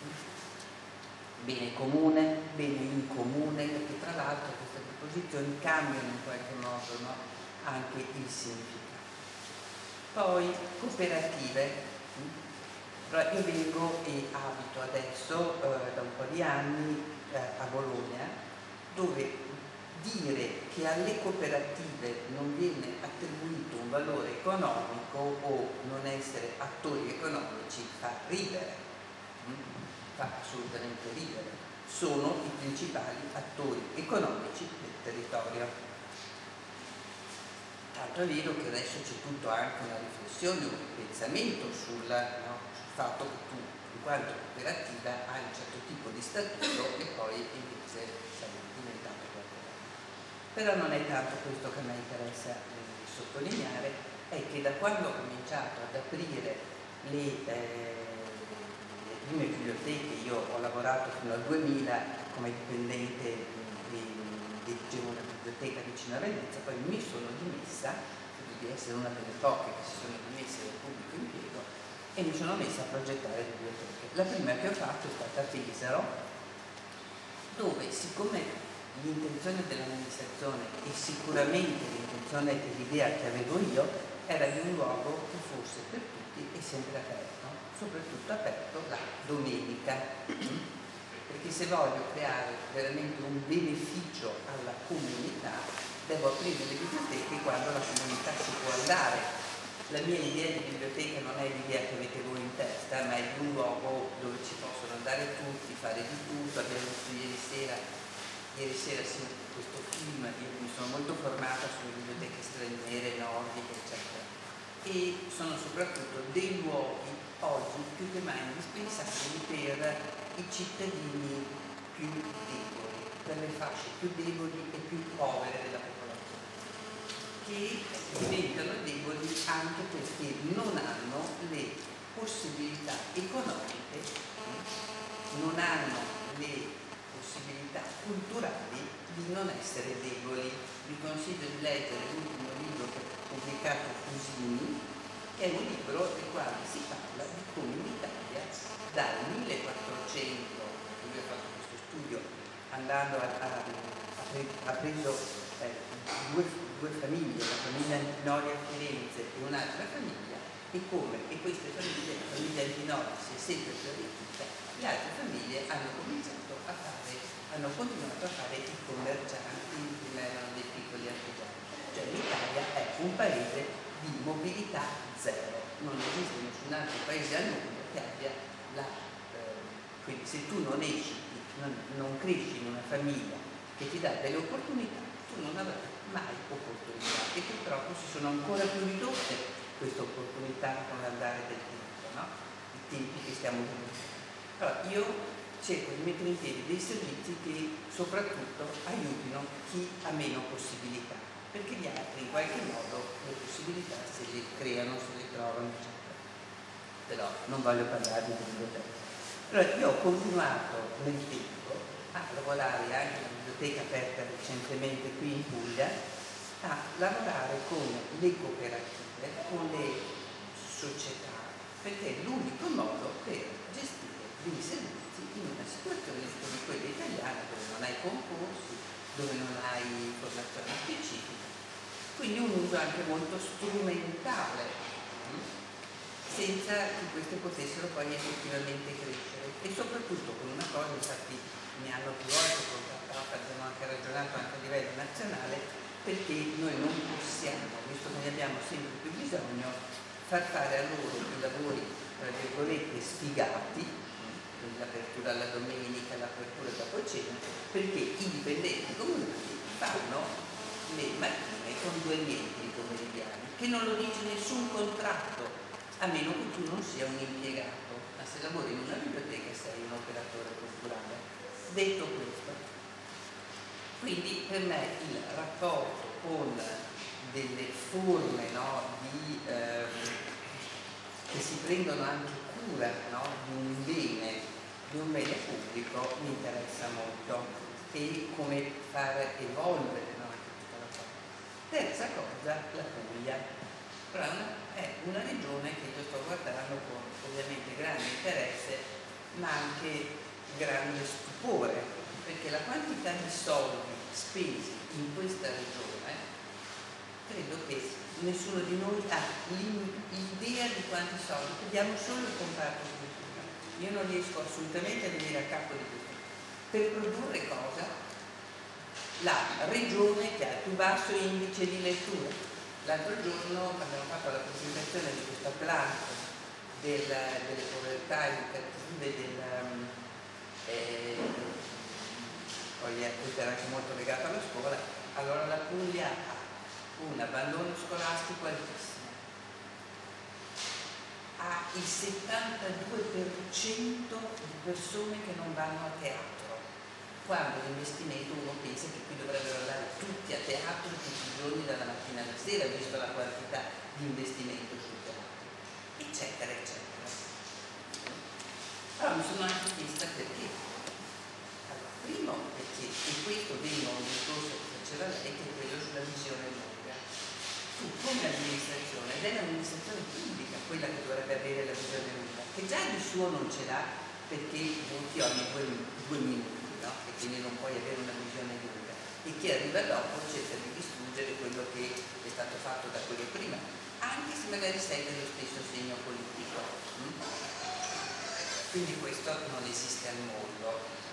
J: Bene comune, bene in comune, perché tra l'altro queste proposizioni cambiano in qualche modo, no? Anche il significato. Poi cooperative. Allora, io vengo e abito adesso eh, da un po' di anni a Bologna, dove dire che alle cooperative non viene attribuito un valore economico o non essere attori economici fa ridere, fa assolutamente ridere. Sono i principali attori economici del territorio. Tanto è vero che adesso c'è tutto anche una riflessione, un pensamento sul, no, sul fatto che tu in quanto cooperativa hai un certo tipo di statuto e poi invece sei diventato qualcosa. Però non è tanto questo che mi interessa eh, sottolineare, è che da quando ho cominciato ad aprire le, eh, le prime biblioteche, io ho lavorato fino al duemila come dipendente, dirigevo una biblioteca vicino a Venezia, poi mi sono dimessa, di essere una delle poche che si sono dimesse dal pubblico impiego, e mi sono messa a progettare biblioteche. La prima che ho fatto è stata a Pesaro, dove siccome l'intenzione dell'amministrazione e sicuramente l'intenzione e l'idea che avevo io era di un luogo che fosse per tutti e sempre aperto, soprattutto aperto la domenica, perché se voglio creare veramente un beneficio alla comunità devo aprire le biblioteche quando la comunità ci può andare. La mia idea di biblioteca non è l'idea che avete voi in testa, ma è di un luogo dove ci possono andare tutti, fare di tutto. Abbiamo visto ieri sera, ieri sera sì, questo film, io mi sono molto formata sulle biblioteche straniere, nordiche, eccetera. E sono soprattutto dei luoghi oggi più che mai indispensabili per i cittadini più deboli, per le fasce più deboli e più povere della popolazione, che diventano deboli anche perché non hanno le possibilità economiche, non hanno le possibilità culturali di non essere deboli. Vi consiglio di leggere l'ultimo libro che ha pubblicato Cusini, che è un libro nel quale si parla di come in Italia media dal millequattrocento, lui ha fatto questo studio andando a, a, ha preso eh, due, due famiglie, la famiglia Antinori a Firenze e un'altra famiglia, e come e queste famiglie, la famiglia Antinori si è sempre più arricchita, le altre famiglie hanno cominciato a fare, hanno continuato a fare i commercianti, prima erano dei piccoli artigiani. Cioè l'Italia è un paese di mobilità zero, non esiste nessun altro paese al mondo che abbia la... Eh, quindi se tu non esci, non, non cresci in una famiglia che ti dà delle opportunità, tu non avrai mai opportunità, e purtroppo si sono ancora più ridotte queste opportunità con l'andare del tempo, no? I tempi che stiamo vivendo. Allora io cerco di mettere in piedi dei servizi che soprattutto aiutino chi ha meno possibilità, perché gli altri in qualche modo le possibilità se le creano, se le trovano, eccetera. Però non voglio parlare di biblioteca. Allora io ho continuato nel tempo a lavorare anche alla biblioteca aperta recentemente qui in Puglia, a lavorare con le cooperative, con le società, perché è l'unico modo per gestire dei servizi in una situazione come quella italiana, dove non hai concorsi, dove non hai formazione specifica, quindi un uso anche molto strumentale, senza che queste potessero poi effettivamente crescere. E soprattutto con una cosa, infatti mi hanno più volte contattato, abbiamo anche ragionato anche a livello nazionale, perché noi non possiamo, visto che ne abbiamo sempre più bisogno, far fare a loro i lavori, tra virgolette, sfigati, l'apertura alla domenica, l'apertura dopo cena, perché i dipendenti comunali fanno le mattine con due metri pomeridiani, che non lo dice nessun contratto, a meno che tu non sia un impiegato, ma se lavori in una biblioteca sei un operatore culturale. Detto questo, quindi per me il rapporto con delle forme, no, di, ehm, che si prendono anche cura, no, di un bene, di un bene pubblico mi interessa molto, e come far evolvere, no, anche tutta la cosa. Terza cosa, la Puglia. Però è una regione che io sto guardando con ovviamente grande interesse, ma anche grande stupore, perché la quantità di soldi spesi in questa regione, credo che nessuno di noi ha l'idea di quanti soldi. Vediamo solo il comparto cultura. Io non riesco assolutamente a venire a capo di questo. Per produrre cosa? La regione che ha il più basso indice di lettura. L'altro giorno abbiamo fatto la presentazione di questa planta del, delle povertà educative, del, eh, poi questo era anche molto legato alla scuola. Allora la Puglia ha un abbandono scolastico altissimo, ha il settantadue per cento di persone che non vanno a teatro, quando l'investimento uno pensa che qui dovrebbero andare tutti a teatro tutti i giorni dalla mattina alla sera, visto la quantità di investimento sul teatro, eccetera, eccetera. Però mi sono anche chiesta perché. Allora, primo perché, e questo deriva un discorso che faceva lei, che è quello sulla visione lunga. Tu come amministrazione, ed è l'amministrazione pubblica quella che dovrebbe avere la visione lunga, che già di suo non ce l'ha perché voti ogni due, due minuti. No? E quindi non puoi avere una visione lunga, e chi arriva dopo cerca di distruggere quello che è stato fatto da quello prima, anche se magari sei dello stesso segno politico. Mm? Quindi questo non esiste al mondo.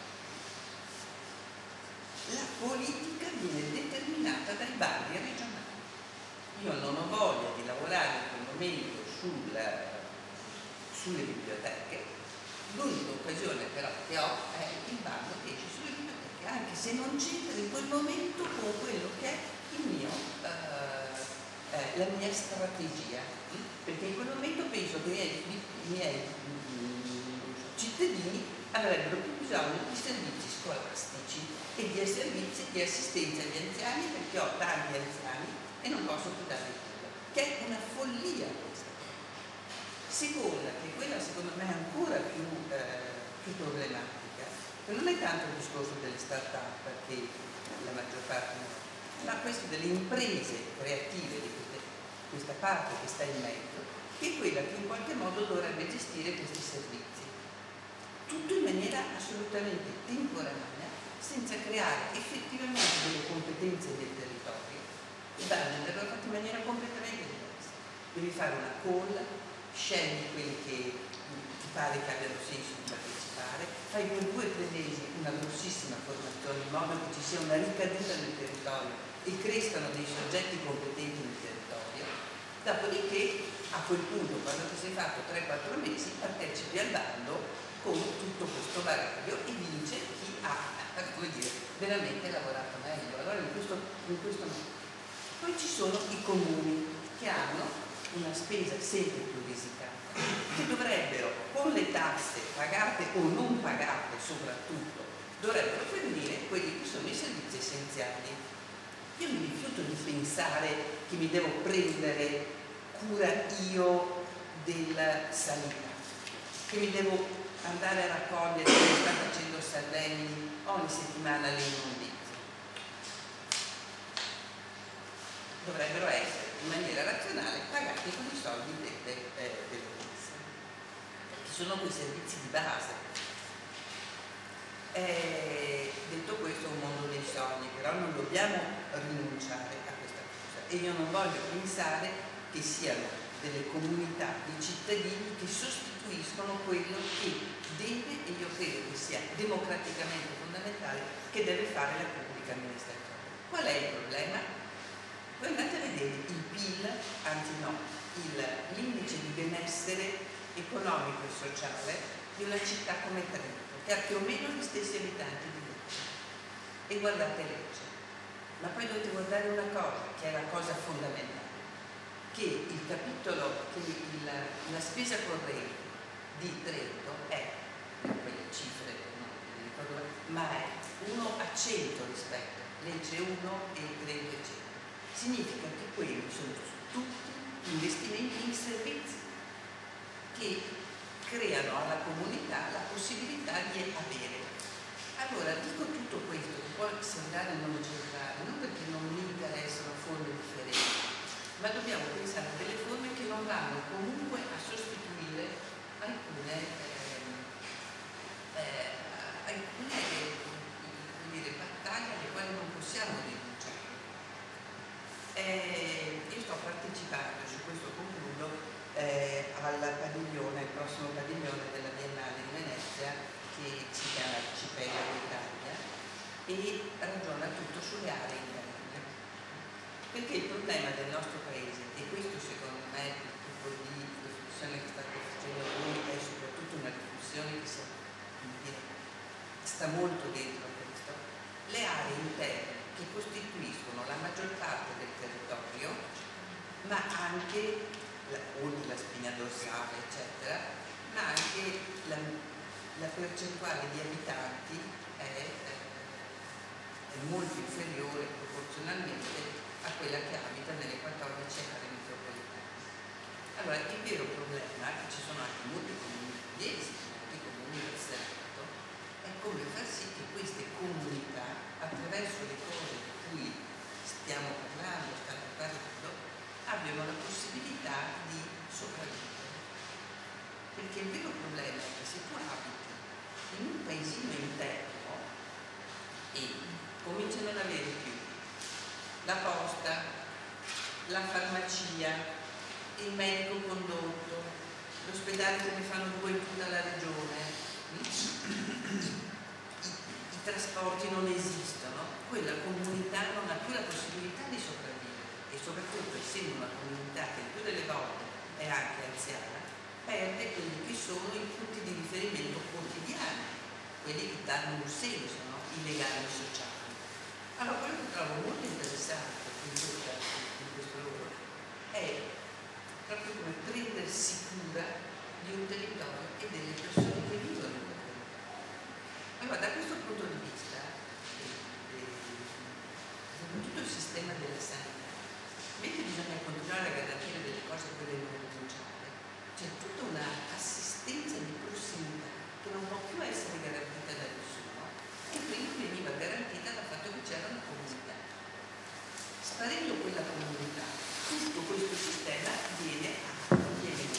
J: La politica viene determinata dai bandi regionali. Io non ho voglia di lavorare in quel momento sul, sulle biblioteche. L'unica occasione però che ho è il bando che esce sulle biblioteche, anche se non c'entra in quel momento con quello che è il mio, eh, eh, la mia strategia, perché in quel momento penso che i miei, i miei mm, cittadini avrebbero più bisogno di servizi scolastici e di servizi di assistenza agli anziani, perché ho tanti anziani e non posso più dare quello, che è una follia questa. Seconda, che quella secondo me è ancora più, eh, più problematica, che non è tanto il discorso delle start-up, perché la maggior parte no, ma questo delle imprese creative, di queste, questa parte che sta in mezzo, che è quella che in qualche modo dovrebbe gestire questi servizi. Tutto in maniera assolutamente temporanea, senza creare effettivamente delle competenze del territorio, e basta averlo fatto in maniera completamente diversa. Devi fare una call, scegli quelli che ti pare che abbiano senso di partecipare, fai per due o tre mesi una grossissima formazione in modo che ci sia una ricaduta nel territorio e crescano dei soggetti competenti nel territorio. Dopodiché, a quel punto, quando ti sei fatto tre quattro mesi, partecipi al bando con tutto questo bagaglio e vince chi ha, come dire, veramente lavorato meglio. Allora in questo, in questo modo. Poi ci sono i comuni che hanno una spesa sempre più risicata, che dovrebbero, con le tasse pagate o non pagate soprattutto, dovrebbero fornire quelli che sono i servizi essenziali. Io mi rifiuto di pensare che mi devo prendere cura io della sanità, che mi devo andare a raccogliere, come sta facendo Salvini, ogni settimana le immondizie. Dovrebbero essere in maniera razionale pagati con i soldi delle, eh, delle tasse, che sono quei servizi di base. Eh, detto questo è un mondo dei sogni, però non dobbiamo rinunciare a questa cosa e io non voglio pensare che siano delle comunità di cittadini che sostituiscono quello che deve, e io credo che sia democraticamente fondamentale, che deve fare la pubblica amministrazione. Qual è il problema? Voi andate a vedere il P I L, anzi no, l'indice di benessere economico e sociale di una città come Trento, che ha più o meno gli stessi abitanti di Lecce, e guardate Lecce. Ma poi dovete guardare una cosa, che è la cosa fondamentale, che il capitolo, che il, la spesa corrente di Trento è, quelle cifre, no, non ricordo, ma è uno a cento rispetto, Lecce uno e Trento è cento. Significa che quelli sono tutti investimenti in servizi che creano alla comunità la possibilità di avere. Allora, dico tutto questo, che può sembrare non centrale, non perché non mi interessano forme differenti, ma dobbiamo pensare a delle forme che non vanno comunque a sostituire alcune, eh, eh, alcune eh, dire, battaglie alle quali non possiamo rinunciare. Eh, io sto partecipando, su questo concludo, eh, al padiglione, il prossimo padiglione della Biennale di Venezia, che si chiama Arcipelago Italia, e ragiona tutto sulle aree interne. Perché il problema del nostro paese, e questo secondo me è il tipo di riflessione che state facendo voi, è soprattutto una riflessione che si, dire, sta molto dentro a questo, le aree interne che costituiscono la maggior parte del territorio, ma anche, la, oltre la spina dorsale, eccetera, ma anche la, la percentuale di abitanti è, è molto inferiore proporzionalmente a quella che abita nelle quattordici aree metropolitane. Allora, il vero problema è che ci sono anche molti comuni pugliesi, molti comuni del Senato, è come far sì che queste comunità, attraverso le cose di cui stiamo parlando, state parlando, abbiano la possibilità di sopravvivere. Perché il vero problema è che se tu abiti in un paesino interno e cominci a non avere più la posta, la farmacia, il medico condotto, l'ospedale che ne fanno due in tutta la regione, i, i, i trasporti non esistono, quella comunità non ha più la possibilità di sopravvivere e soprattutto essendo una comunità che il più delle volte è anche anziana, perde quelli che sono i punti di riferimento quotidiani, quelli che danno un senso, no? I legami sociali. Allora, quello che trovo molto interessante in questo, in questo lavoro è proprio come prendersi cura di un territorio e delle persone che vivono in quel territorio. Allora, da questo punto di vista, soprattutto il sistema della sanità, mentre bisogna continuare a garantire delle cose quelle non rinunciate, c'è tutta una assistenza di prossimità che non può più essere garantita da nessuno e prima veniva garantita dal fatto che c'era una comunità. Sparendo quella comunità, tutto questo sistema viene a viene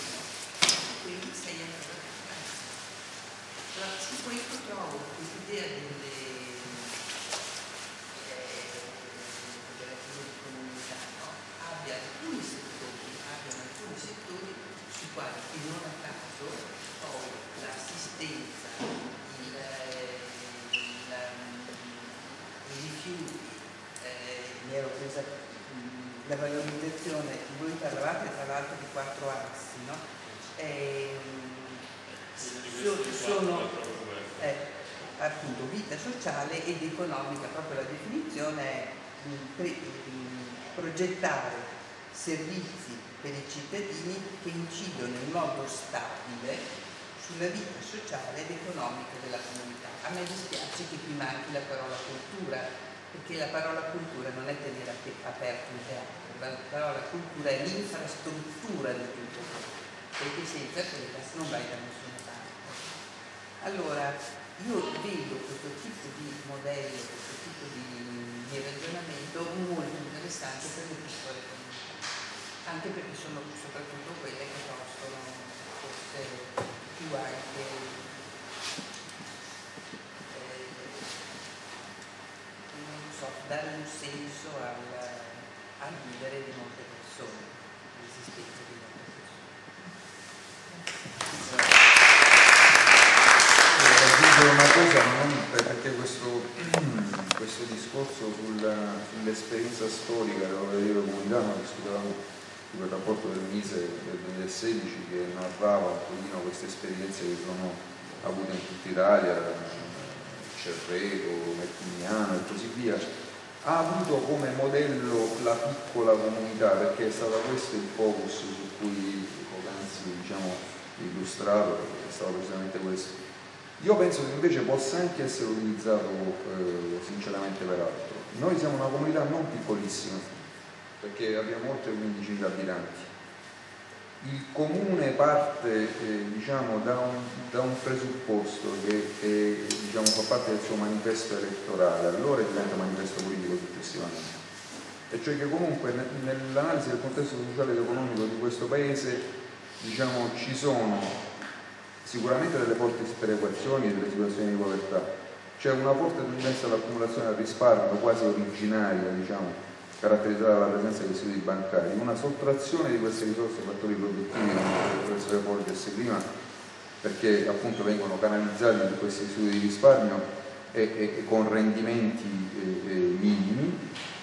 J: quindi eh, mi ero presa mh, la valorizzazione, voi parlavate tra l'altro di quattro assi, no? E, so, sono eh, appunto vita sociale ed economica, proprio la definizione è mh, pre, mh, progettare servizi per i cittadini che incidono in modo stabile sulla vita sociale ed economica della comunità. A me dispiace che qui manchi la parola cultura, perché la parola cultura non è tenere aperto un teatro, la parola cultura è l'infrastruttura di tutto questo, perché senza quella non vai da nessuna parte. Allora, io vedo questo tipo di modello, questo tipo di, di ragionamento molto interessante per le piccole comunità, anche perché sono soprattutto quelle che possono forse più anche eh, non so, dare un senso al, al vivere di molte persone, all'esistenza di molte persone.
C: Aggiungo una cosa, non perché questo, questo discorso sulla, sull'esperienza storica della cooperativa comunità non discutevamo di quel rapporto del Mise del duemilasedici che narrava un pochino queste esperienze che sono avute in tutta Italia, Cerreto, Mertignano e così via, ha avuto come modello la piccola comunità, perché è stato questo il focus su cui poc'anzi diciamo illustrato, è stato precisamente questo. Io penso che invece possa anche essere utilizzato eh, sinceramente per altro. Noi siamo una comunità non piccolissima, perché abbiamo oltre quindicimila abitanti. Il comune parte eh, diciamo, da, un, da un presupposto che, che diciamo, fa parte del suo manifesto elettorale, allora diventa manifesto politico successivamente, e cioè che comunque nell'analisi del contesto sociale ed economico di questo paese diciamo, ci sono sicuramente delle forti sperequazioni e delle situazioni di povertà, c'è una forte tendenza all'accumulazione al risparmio quasi originaria, diciamo, caratterizzata dalla presenza degli istituti bancari, una sottrazione di queste risorse ai fattori produttivi, come professore Forges prima, perché appunto vengono canalizzati su questi istituti di risparmio e, e, e con rendimenti e, e minimi,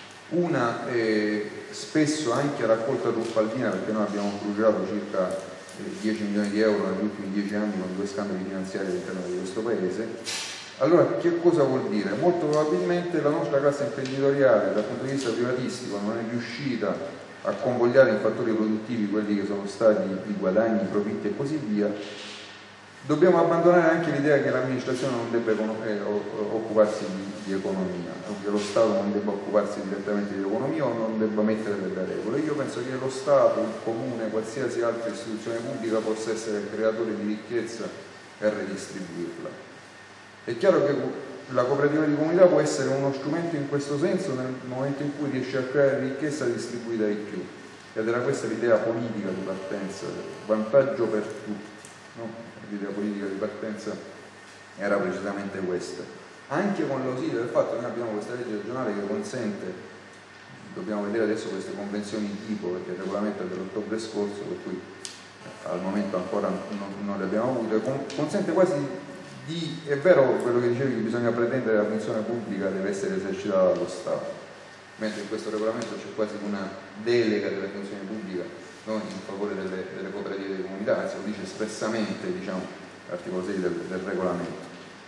C: una eh, spesso anche raccolta truffaldina, perché noi abbiamo bruciato circa eh, dieci milioni di euro negli ultimi dieci anni con due scandali finanziari all'interno di questo paese. Allora, che cosa vuol dire? Molto probabilmente la nostra classe imprenditoriale dal punto di vista privatistico non è riuscita a convogliare in fattori produttivi quelli che sono stati i guadagni, i profitti e così via. Dobbiamo abbandonare anche l'idea che l'amministrazione non debba eh, occuparsi di, di economia, o che lo Stato non debba occuparsi direttamente di economia o non debba mettere delle regole. Io penso che lo Stato, il comune, qualsiasi altra istituzione pubblica possa essere creatore di ricchezza e redistribuirla. È chiaro che la cooperativa di comunità può essere uno strumento in questo senso nel momento in cui riesce a creare ricchezza distribuita di più, ed era questa l'idea politica di partenza, vantaggio per tutti, no? L'idea politica di partenza era precisamente questa, anche con l'ausilio del fatto che noi abbiamo questa legge regionale che consente, dobbiamo vedere adesso queste convenzioni tipo, perché il regolamento è dell'ottobre scorso, per cui al momento ancora non, non le abbiamo avute, consente quasi di, è vero quello che dicevi, che bisogna pretendere che la funzione pubblica deve essere esercitata dallo Stato, mentre in questo regolamento c'è quasi una delega della funzione pubblica non in favore delle, delle cooperative di comunità, anzi lo dice espressamente, diciamo, l'articolo sei del, del regolamento.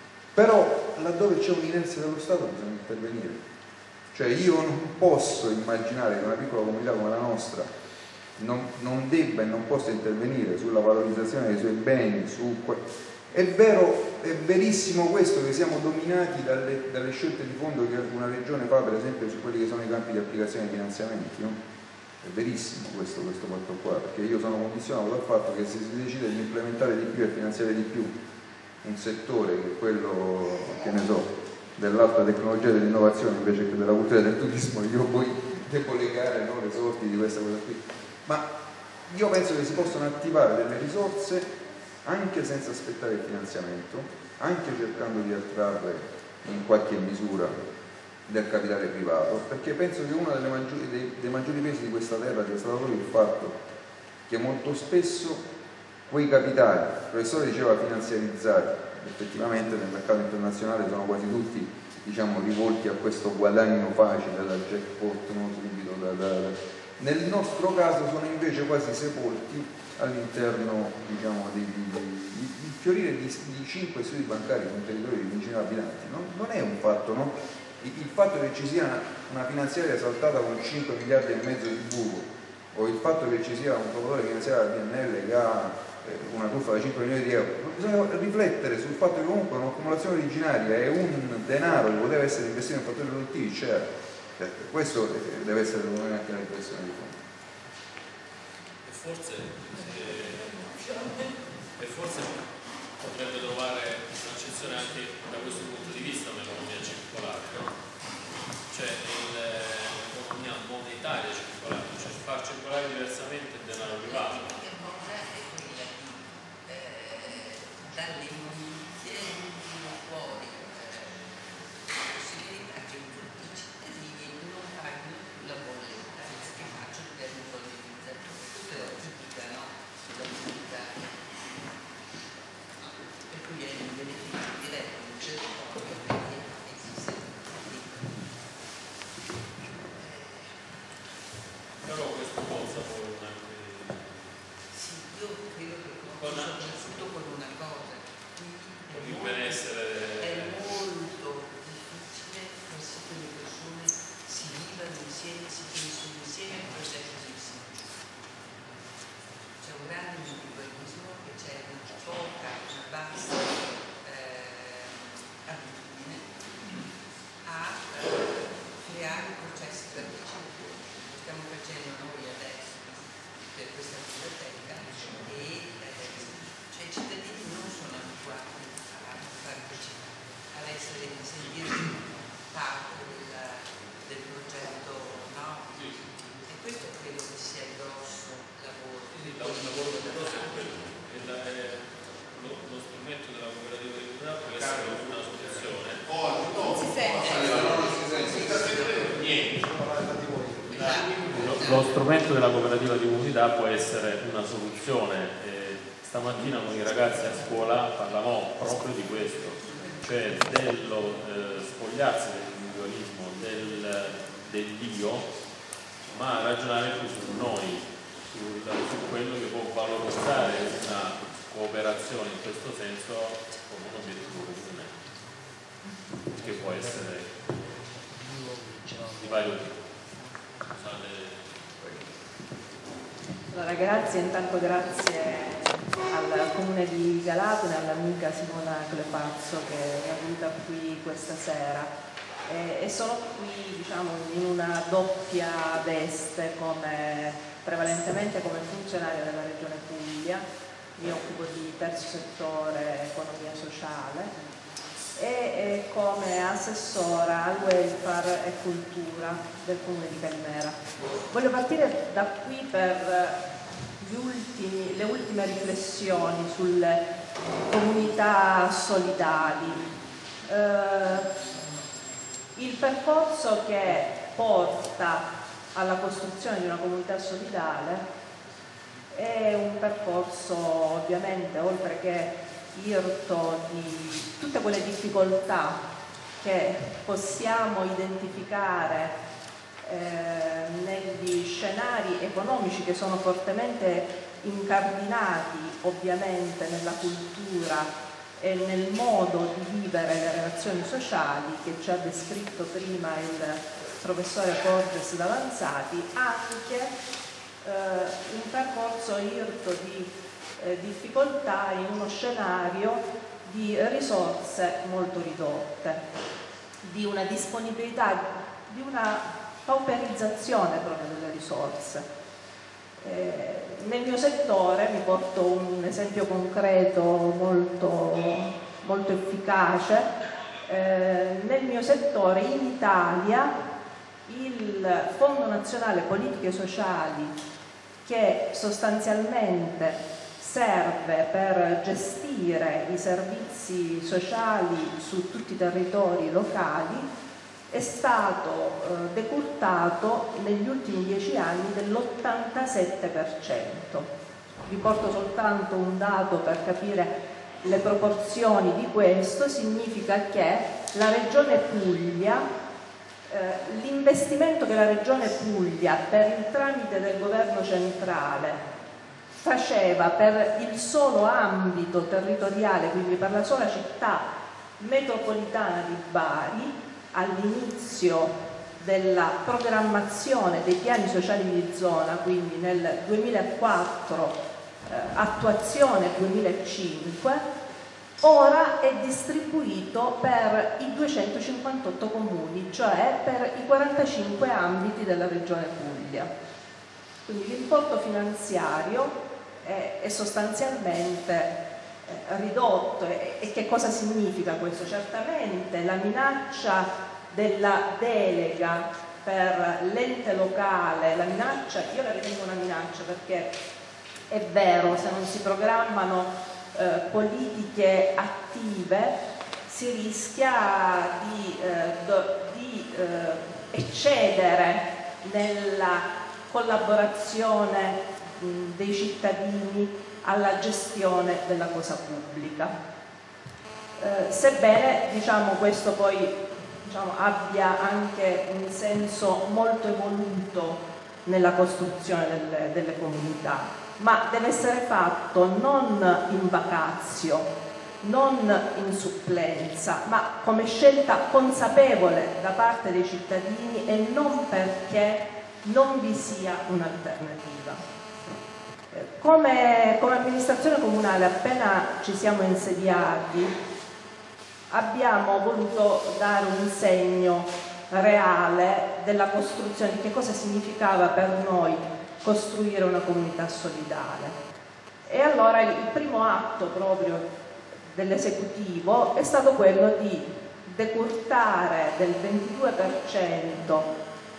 C: Però laddove c'è un'inerzia dello Stato bisogna intervenire, cioè io non posso immaginare che una piccola comunità come la nostra non, non debba e non possa intervenire sulla valorizzazione dei suoi beni, su È vero, è verissimo questo, che siamo dominati dalle, dalle scelte di fondo che una regione fa, per esempio, su quelli che sono i campi di applicazione dei finanziamenti, no? È verissimo questo, questo fatto qua, perché io sono condizionato dal fatto che se si decide di implementare di più e finanziare di più un settore che è quello, che ne so, dell'alta tecnologia e dell'innovazione invece che della cultura e del turismo, io poi devo legare, no, le sorti di questa cosa qui. Ma io penso che si possono attivare delle risorse anche senza aspettare il finanziamento, anche cercando di attrarre in qualche misura del capitale privato, perché penso che uno delle maggiori, dei, dei maggiori pesi di questa terra sia stato proprio il fatto che molto spesso quei capitali, il professore diceva finanziarizzati, effettivamente nel mercato internazionale sono quasi tutti diciamo, rivolti a questo guadagno facile, dalla jackpot, no? Subito da, da, da. Nel nostro caso sono invece quasi sepolti all'interno, diciamo, di, di, di, di fiorire di, di cinque studi bancari su un territorio di quindicimila abitanti. Non, non è un fatto, no? Il, il fatto che ci sia una, una finanziaria saltata con cinque miliardi e mezzo di buco, o il fatto che ci sia un promotore finanziario della B N L che ha eh, una truffa da cinque milioni di euro, bisogna riflettere sul fatto che comunque un'accumulazione originaria è un denaro che poteva essere investito in fattori produttivi, c'era. Cioè, questo deve essere secondo me anche la riflessione di fondo.
D: E forse, eh, e forse potrebbe trovare un'accezione anche da questo punto di vista nell'economia circolare, no? Cioè l'economia monetaria circolare, cioè far circolare diversamente il denaro privato.
J: Dalle notizie fuori possibilità che tutti i cittadini non pagano la bolletta che faccio per un bolletizzatore. Questa è la tipica, no? La tipica. Per cui è un beneficio diretto, un certorio, perché esiste.
D: Però questo cosa poi non è.
J: Sì, io credo che
D: Con
J: soprattutto con una cosa,
D: con il benessere
J: è molto difficile far sì che le persone si vivano insieme, si pensino insieme e processino insieme. C'è un grande individualismo e c'è una poca, una bassa eh, abitudine a eh, creare processi partecipativi. Lo stiamo facendo noi adesso per questa biblioteca e cioè, i cittadini non sono abituati a partecipare, ad essere sentirsi parte del, del progetto, no? E questo credo che sia il grosso lavoro.
D: Quindi il lavoro che grosso è quello. Il, eh, lo, lo strumento della cooperativa di comunità può essere una soluzione.
E: Non si sente.
D: Lo, lo strumento della cooperativa di comunità può essere una soluzione. Stamattina con i ragazzi a scuola parlavamo proprio di questo, cioè dello eh, spogliarsi dell'individualismo, del, dell'io, ma ragionare più su noi, sul, su quello che può valorizzare una cooperazione in questo senso come un obiettivo comune, che può essere di vario tipo.
E: Allora, grazie, intanto grazie al Comune di Galapone e all'amica Simona Clepazzo che è venuta qui questa sera e, e sono qui, diciamo, in una doppia veste, come prevalentemente come funzionaria della Regione Puglia. Mi occupo di terzo settore, economia sociale, e, e come assessora al welfare e cultura del Comune di Calimera. Voglio partire da qui per gli ultimi, le ultime riflessioni sulle comunità solidali. Eh, il percorso che porta alla costruzione di una comunità solidale è un percorso, ovviamente, oltre che irto di tutte quelle difficoltà che possiamo identificare eh, negli scenari economici che sono fortemente incardinati ovviamente nella cultura e nel modo di vivere le relazioni sociali che ci ha descritto prima il professore Porges Davanzati, anche eh, un percorso irto di Eh, difficoltà in uno scenario di risorse molto ridotte, di una disponibilità, di una pauperizzazione proprio delle risorse. Eh, nel mio settore, vi porto un esempio concreto molto, molto efficace, eh, nel mio settore in Italia il Fondo Nazionale Politiche Sociali, che sostanzialmente serve per gestire i servizi sociali su tutti i territori locali, è stato eh, decurtato negli ultimi dieci anni dell'ottantasette per cento. Vi porto soltanto un dato per capire le proporzioni di questo. Significa che
K: la Regione Puglia, eh, l'investimento che la Regione Puglia per il tramite del governo centrale faceva per il solo ambito territoriale, quindi per la sola città metropolitana di Bari, all'inizio della programmazione dei piani sociali di zona, quindi nel duemilaquattro, eh, attuazione duemilacinque, ora è distribuito per i duecentocinquantotto comuni, cioè per i quarantacinque ambiti della Regione Puglia. Quindi l'importo finanziario è, è sostanzialmente eh, ridotto. E, e che cosa significa questo? Certamente la minaccia della delega per l'ente locale, la minaccia, io la ritengo una minaccia perché è vero, se non si programmano eh, politiche attive si rischia di, eh, do, di eh, eccedere nella collaborazione mh, dei cittadini alla gestione della cosa pubblica. Eh, sebbene diciamo, questo poi diciamo, abbia anche un senso molto evoluto nella costruzione delle, delle comunità, ma deve essere fatto non in vacazio, non in supplenza, ma come scelta consapevole da parte dei cittadini e non perché non vi sia un'alternativa. Come, come amministrazione comunale, appena ci siamo insediati, abbiamo voluto dare un segno reale della costruzione, di che cosa significava per noi costruire una comunità solidale. E allora il primo atto proprio dell'esecutivo è stato quello di decurtare del ventidue per cento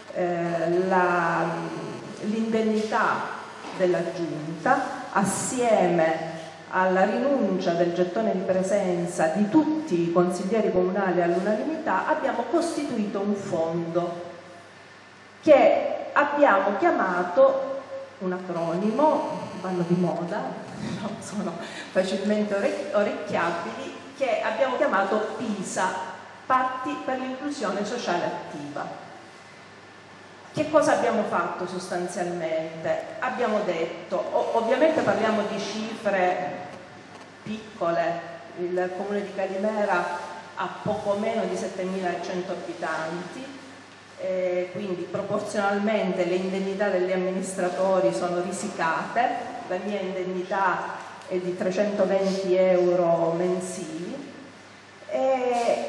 K: l'indennità della giunta, assieme alla rinuncia del gettone di presenza di tutti i consiglieri comunali all'unanimità, abbiamo costituito un fondo che abbiamo chiamato, un acronimo, vanno di moda, non sono facilmente orecchiabili, che abbiamo chiamato PISA, Patti per l'inclusione sociale attiva. Che cosa abbiamo fatto sostanzialmente? Abbiamo detto, ovviamente parliamo di cifre piccole, il comune di Calimera ha poco meno di settemilacento abitanti, eh, quindi proporzionalmente le indennità degli amministratori sono risicate, la mia indennità è di trecentoventi euro mensili. E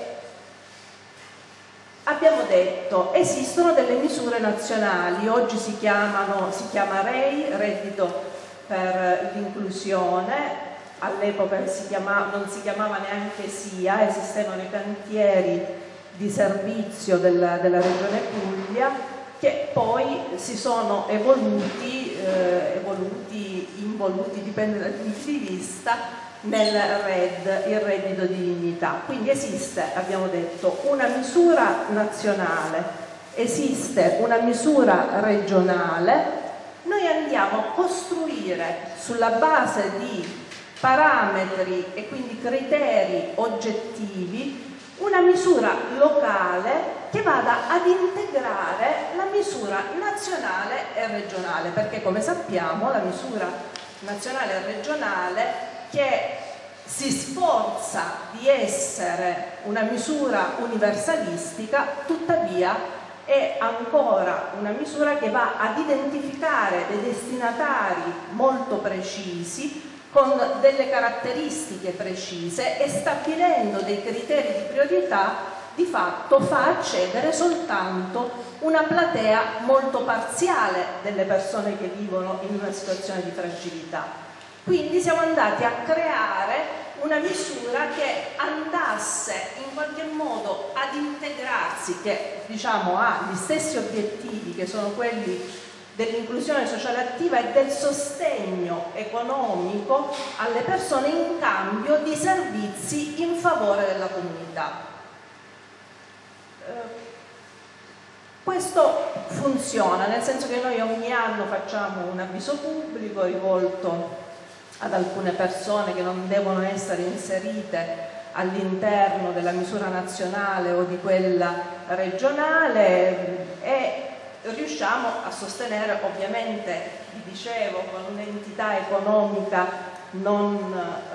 K: abbiamo detto esistono delle misure nazionali, oggi si chiamano, si chiama R E I, reddito per l'inclusione, all'epoca si chiama, non si chiamava neanche S I A, esistevano i cantieri di servizio della, della Regione Puglia che poi si sono evoluti, eh, evoluti, involuti, dipende dal punto di vista, nel R E D, il reddito di dignità. Quindi esiste, abbiamo detto, una misura nazionale, esiste una misura regionale, noi andiamo a costruire sulla base di parametri e quindi criteri oggettivi una misura locale che vada ad integrare la misura nazionale e regionale, perché come sappiamo la misura nazionale e regionale che si sforza di essere una misura universalistica, tuttavia è ancora una misura che va ad identificare dei destinatari molto precisi, con delle caratteristiche precise e stabilendo dei criteri di priorità, di fatto fa accedere soltanto una platea molto parziale delle persone che vivono in una situazione di fragilità. Quindi siamo andati a creare una misura che andasse in qualche modo ad integrarsi, che diciamo ha gli stessi obiettivi che sono quelli dell'inclusione sociale attiva e del sostegno economico alle persone in cambio di servizi in favore della comunità. Eh, questo funziona, nel senso che noi ogni anno facciamo un avviso pubblico rivolto ad alcune persone che non devono essere inserite all'interno della misura nazionale o di quella regionale, e riusciamo a sostenere, ovviamente, vi dicevo, con un'entità economica non,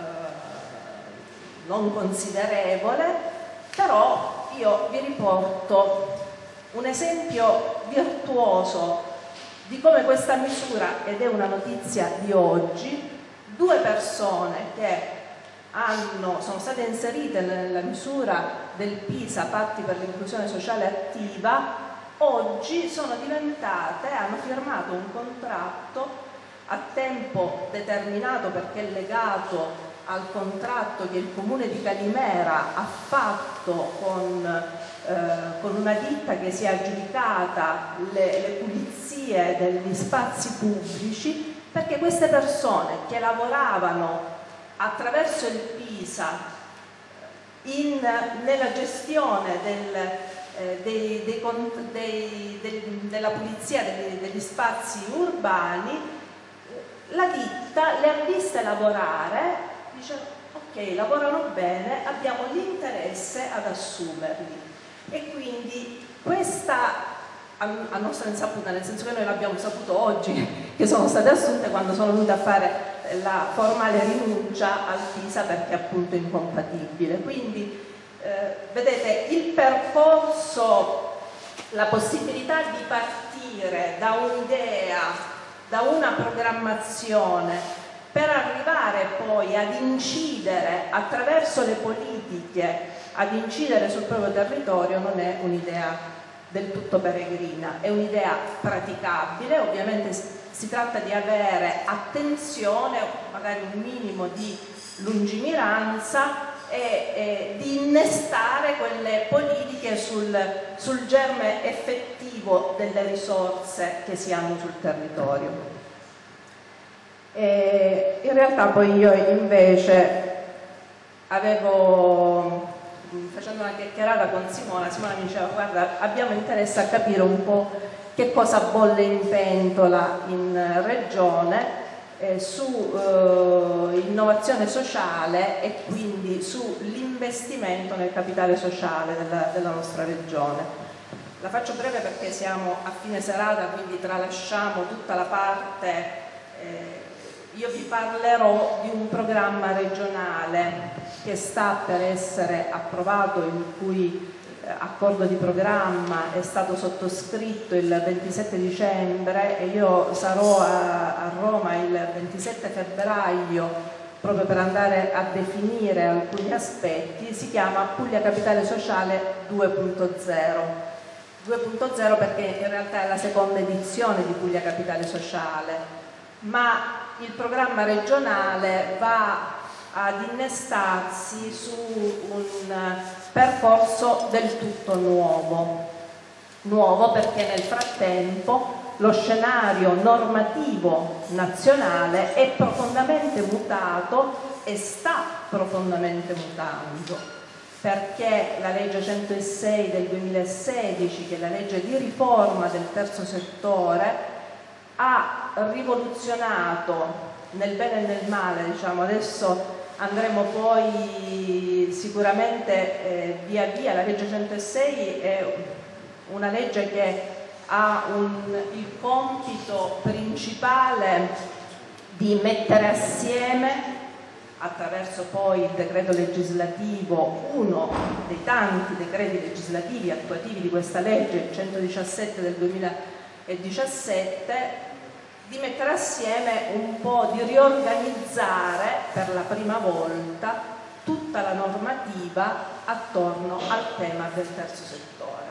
K: eh, non considerevole, però io vi riporto un esempio virtuoso di come questa misura, ed è una notizia di oggi, due persone che hanno, sono state inserite nella misura del PISA, Patti per l'inclusione sociale attiva, oggi sono diventate, hanno firmato un contratto a tempo determinato, perché è legato al contratto che il Comune di Calimera ha fatto con, eh, con una ditta che si è aggiudicata le, le pulizie degli spazi pubblici, perché queste persone che lavoravano attraverso il PISA in, nella gestione del, eh, dei, dei, dei, dei, della pulizia degli, degli spazi urbani, la ditta le ha viste lavorare, dice ok, lavorano bene, abbiamo l'interesse ad assumerli, e quindi questa a nostra insaputa, nel senso che noi l'abbiamo saputo oggi che sono state assunte, quando sono venute a fare la formale rinuncia al PISA perché appunto incompatibile. Quindi eh, vedete, il percorso, la possibilità di partire da un'idea, da una programmazione, per arrivare poi ad incidere attraverso le politiche, ad incidere sul proprio territorio, non è un'idea del tutto peregrina, è un'idea praticabile. Ovviamente si tratta di avere attenzione, magari un minimo di lungimiranza, e, e di innestare quelle politiche sul, sul germe effettivo delle risorse che si hanno sul territorio. E in realtà poi io invece avevo, facendo una chiacchierata con Simona, Simona mi diceva guarda, abbiamo interesse a capire un po' che cosa bolle in pentola in regione eh, su eh, innovazione sociale e quindi sull'investimento nel capitale sociale della, della nostra regione. La faccio breve perché siamo a fine serata, quindi tralasciamo tutta la parte. Eh, io vi parlerò di un programma regionale che sta per essere approvato, il cui eh, accordo di programma è stato sottoscritto il ventisette dicembre, e io sarò a, a Roma il ventisette febbraio proprio per andare a definire alcuni aspetti. Si chiama Puglia Capitale Sociale due punto zero. due punto zero perché in realtà è la seconda edizione di Puglia Capitale Sociale, ma il programma regionale va ad innestarsi su un percorso del tutto nuovo. Nuovo perché nel frattempo lo scenario normativo nazionale è profondamente mutato e sta profondamente mutando, perché la legge centosei del duemilasedici, che è la legge di riforma del terzo settore, ha rivoluzionato nel bene e nel male, diciamo. Adesso andremo poi sicuramente eh, via via. La legge centosei è una legge che ha un, il compito principale di mettere assieme, attraverso poi il decreto legislativo, uno dei tanti decreti legislativi attuativi di questa legge, il centodiciassette del duemiladiciassette, di mettere assieme un po', di riorganizzare per la prima volta tutta la normativa attorno al tema del terzo settore.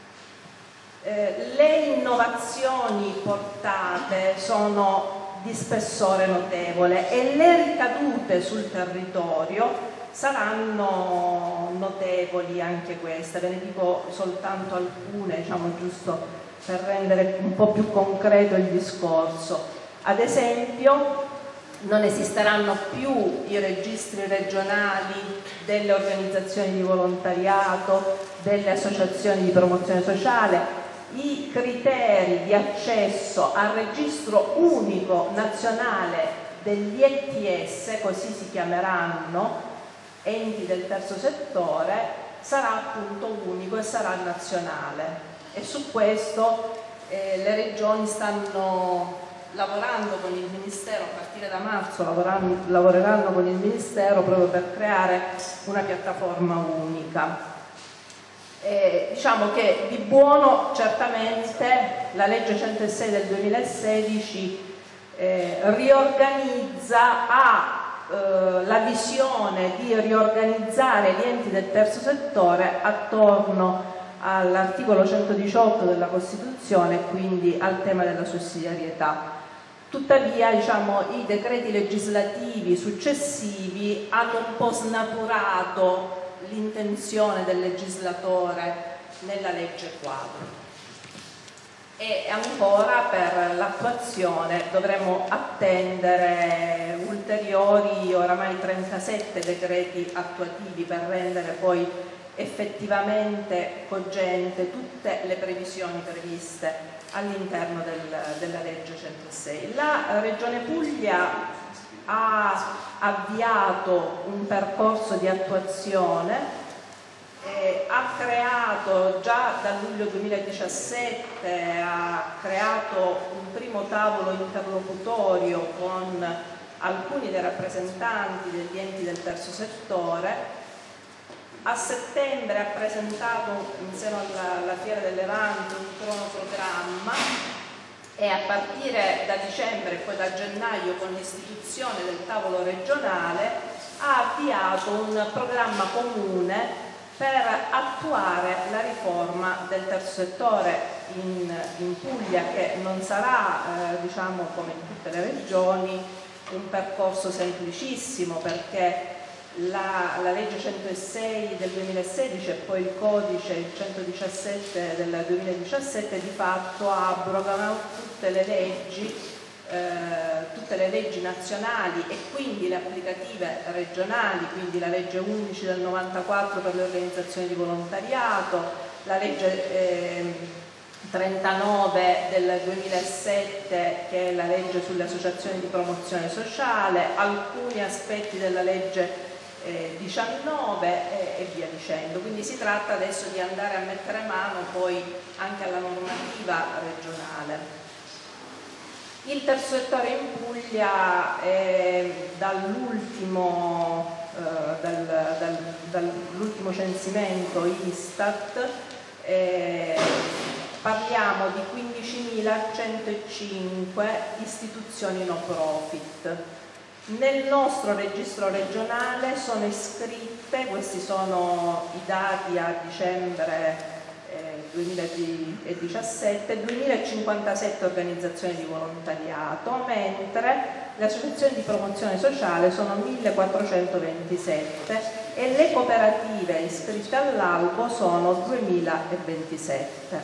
K: Eh, le innovazioni portate sono di spessore notevole e le ricadute sul territorio saranno notevoli anche queste. Ve ne dico soltanto alcune, diciamo, giusto per rendere un po' più concreto il discorso. Ad esempio, non esisteranno più i registri regionali delle organizzazioni di volontariato, delle associazioni di promozione sociale. I criteri di accesso al registro unico nazionale degli E T S, così si chiameranno, enti del terzo settore sarà appunto unico e sarà nazionale, e su questo eh, le regioni stanno lavorando con il Ministero, a partire da marzo lavoreranno con il Ministero proprio per creare una piattaforma unica. Eh, diciamo che di buono certamente la legge centosei del duemilasedici eh, riorganizza, ha eh, la visione di riorganizzare gli enti del terzo settore attorno all'articolo centodiciotto della Costituzione e quindi al tema della sussidiarietà. Tuttavia, diciamo, i decreti legislativi successivi hanno un po' snaturato l'intenzione del legislatore nella legge quadro, e ancora per l'attuazione dovremo attendere ulteriori oramai trentasette decreti attuativi per rendere poi effettivamente cogente tutte le previsioni previste all'interno del, della legge centosei. La Regione Puglia ha avviato un percorso di attuazione, eh, ha creato già dal luglio duemiladiciassette, ha creato un primo tavolo interlocutorio con alcuni dei rappresentanti degli enti del terzo settore. A settembre ha presentato in seno alla, alla Fiera del Levante un cronoprogramma, e a partire da dicembre e poi da gennaio, con l'istituzione del tavolo regionale, ha avviato un programma comune per attuare la riforma del terzo settore in, in Puglia, che non sarà, eh, diciamo, come in tutte le regioni, un percorso semplicissimo, perché La, la legge centosei del duemilasedici e poi il codice il centodiciassette del duemiladiciassette di fatto abrogano tutte le leggi, eh, tutte le leggi nazionali e quindi le applicative regionali, quindi la legge undici del novantaquattro per le organizzazioni di volontariato, la legge eh, trentanove del duemilasette che è la legge sulle associazioni di promozione sociale, alcuni aspetti della legge Eh, diciannove e, e via dicendo. Quindi si tratta adesso di andare a mettere mano poi anche alla normativa regionale. Il terzo settore in Puglia eh, dall'ultimo eh, dal, dal, dall'ultimo censimento Istat eh, parliamo di quindicimilacentocinque istituzioni no profit. Nel nostro registro regionale sono iscritte, questi sono i dati a dicembre eh, duemiladiciassette, duemilacinquantasette organizzazioni di volontariato, mentre le associazioni di promozione sociale sono millequattrocentoventisette e le cooperative iscritte all'albo sono duemilaventisette.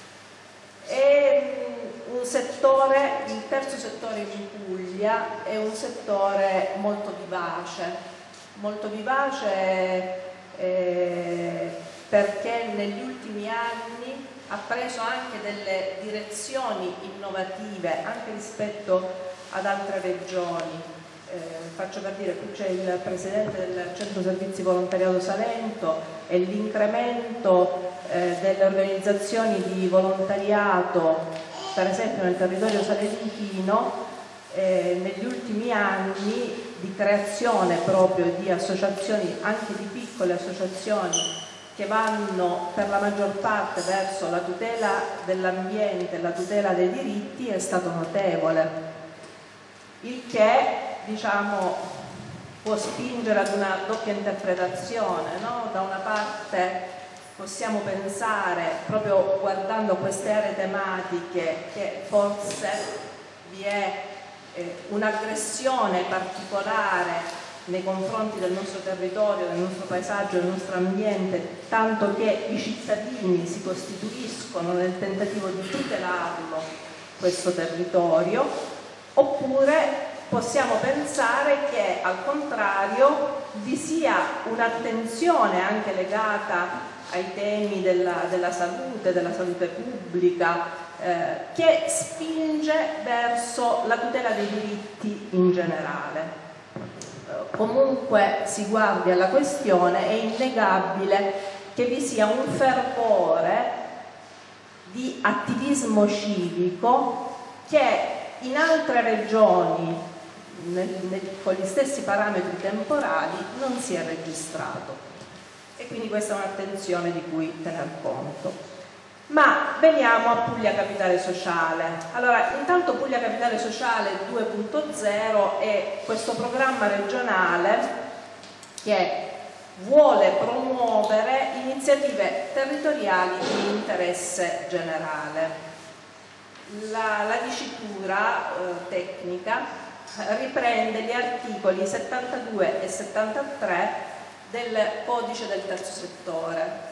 K: E, un settore, il terzo settore in Puglia è un settore molto vivace, molto vivace eh, perché negli ultimi anni ha preso anche delle direzioni innovative anche rispetto ad altre regioni. Eh, faccio per dire, qui c'è il presidente del Centro Servizi Volontariato Salento, e l'incremento eh, delle organizzazioni di volontariato per esempio nel territorio salentino eh, negli ultimi anni, di creazione proprio di associazioni, anche di piccole associazioni che vanno per la maggior parte verso la tutela dell'ambiente e la tutela dei diritti, è stato notevole, il che, diciamo, può spingere ad una doppia interpretazione, no? Da una parte possiamo pensare, proprio guardando queste aree tematiche, che forse vi è eh, un'aggressione particolare nei confronti del nostro territorio, del nostro paesaggio, del nostro ambiente, tanto che i cittadini si costituiscono nel tentativo di tutelarlo, questo territorio, oppure possiamo pensare che al contrario vi sia un'attenzione anche legata ai temi della, della salute, della salute pubblica, eh, che spinge verso la tutela dei diritti in generale. comunque si guardi alla questione, è innegabile che vi sia un fervore di attivismo civico che in altre regioni, nel, nel, con gli stessi parametri temporali, non si è registrato. E quindi questa è un'attenzione di cui tener conto. Ma veniamo a Puglia Capitale Sociale. Allora, intanto Puglia Capitale Sociale due punto zero è questo programma regionale che vuole promuovere iniziative territoriali di interesse generale. La, la dicitura eh, tecnica riprende gli articoli settantadue e settantatré del codice del terzo settore.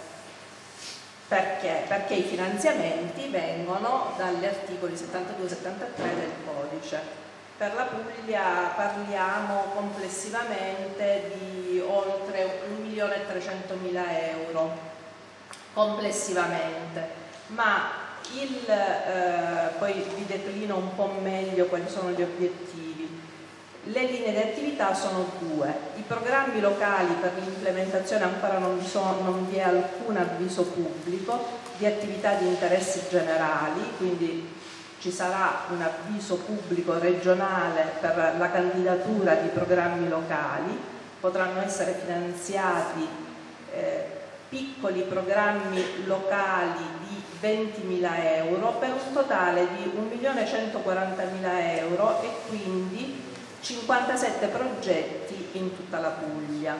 K: Perché? Perché i finanziamenti vengono dagli articoli settantadue e settantatré del codice. Per la Puglia parliamo complessivamente di oltre un milione e trecentomila euro, complessivamente, ma il, eh, poi vi declino un po' meglio quali sono gli obiettivi. Le linee di attività sono due: i programmi locali per l'implementazione ancora non vi, sono, non vi è alcun avviso pubblico di attività di interessi generali, quindi ci sarà un avviso pubblico regionale per la candidatura di programmi locali, potranno essere finanziati eh, piccoli programmi locali di ventimila euro per un totale di un milione centoquarantamila euro e quindi cinquantasette progetti in tutta la Puglia.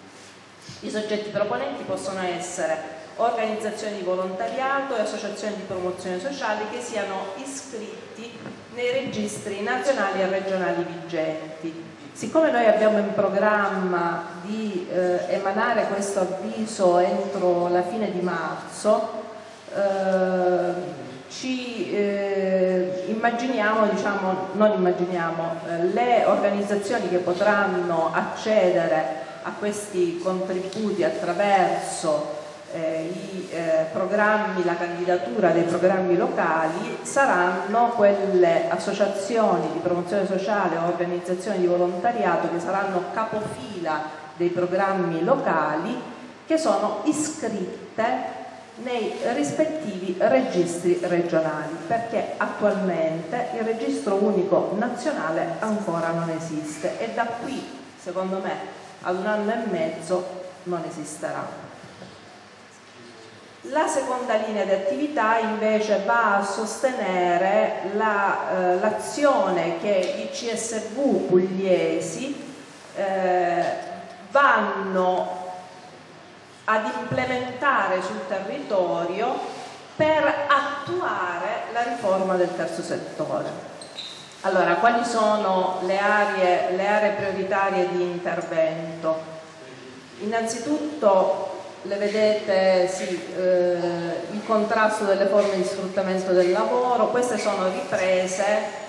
K: I soggetti proponenti possono essere organizzazioni di volontariato e associazioni di promozione sociale che siano iscritti nei registri nazionali e regionali vigenti. Siccome noi abbiamo in programma di eh, emanare questo avviso entro la fine di marzo, eh, ci eh, immaginiamo, diciamo, non immaginiamo, eh, le organizzazioni che potranno accedere a questi contributi attraverso eh, i eh, programmi, la candidatura dei programmi locali saranno quelle associazioni di promozione sociale o organizzazioni di volontariato che saranno capofila dei programmi locali, che sono iscritte nei rispettivi registri regionali, perché attualmente il registro unico nazionale ancora non esiste e da qui, secondo me, ad un anno e mezzo non esisterà. La seconda linea di attività invece va a sostenere l'azione la, eh, che i C S V pugliesi eh, vanno ad implementare sul territorio per attuare la riforma del terzo settore. Allora, quali sono le aree, le aree prioritarie di intervento? Innanzitutto le vedete, sì, eh, il contrasto delle forme di sfruttamento del lavoro. Queste sono riprese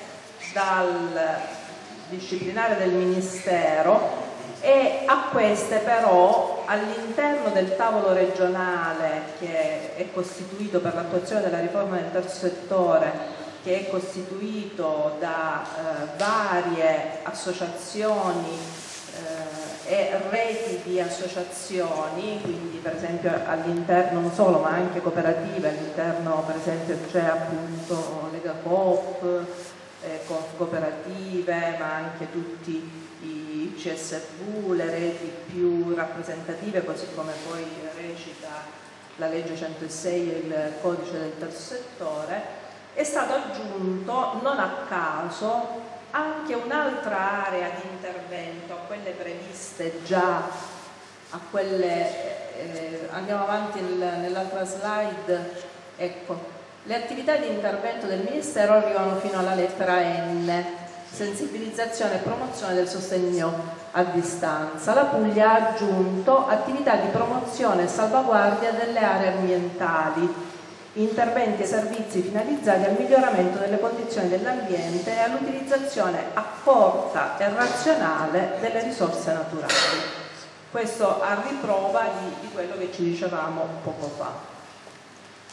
K: dal disciplinare del Ministero, e a queste però all'interno del tavolo regionale che è costituito per l'attuazione della riforma del terzo settore, che è costituito da eh, varie associazioni eh, e reti di associazioni, quindi per esempio all'interno non solo ma anche cooperative, all'interno per esempio c'è appunto Lega Coop, eh, cooperative, ma anche tutti i C S V, le reti più rappresentative, così come poi recita la legge centosei e il codice del terzo settore. È stato aggiunto non a caso anche un'altra area di intervento a quelle previste già, a quelle, eh, andiamo avanti nel, nell'altra slide, ecco, le attività di intervento del Ministero arrivano fino alla lettera N, sensibilizzazione e promozione del sostegno a distanza. La Puglia ha aggiunto attività di promozione e salvaguardia delle aree ambientali, interventi e servizi finalizzati al miglioramento delle condizioni dell'ambiente e all'utilizzazione accorta e razionale delle risorse naturali. Questo a riprova di, di quello che ci dicevamo poco fa.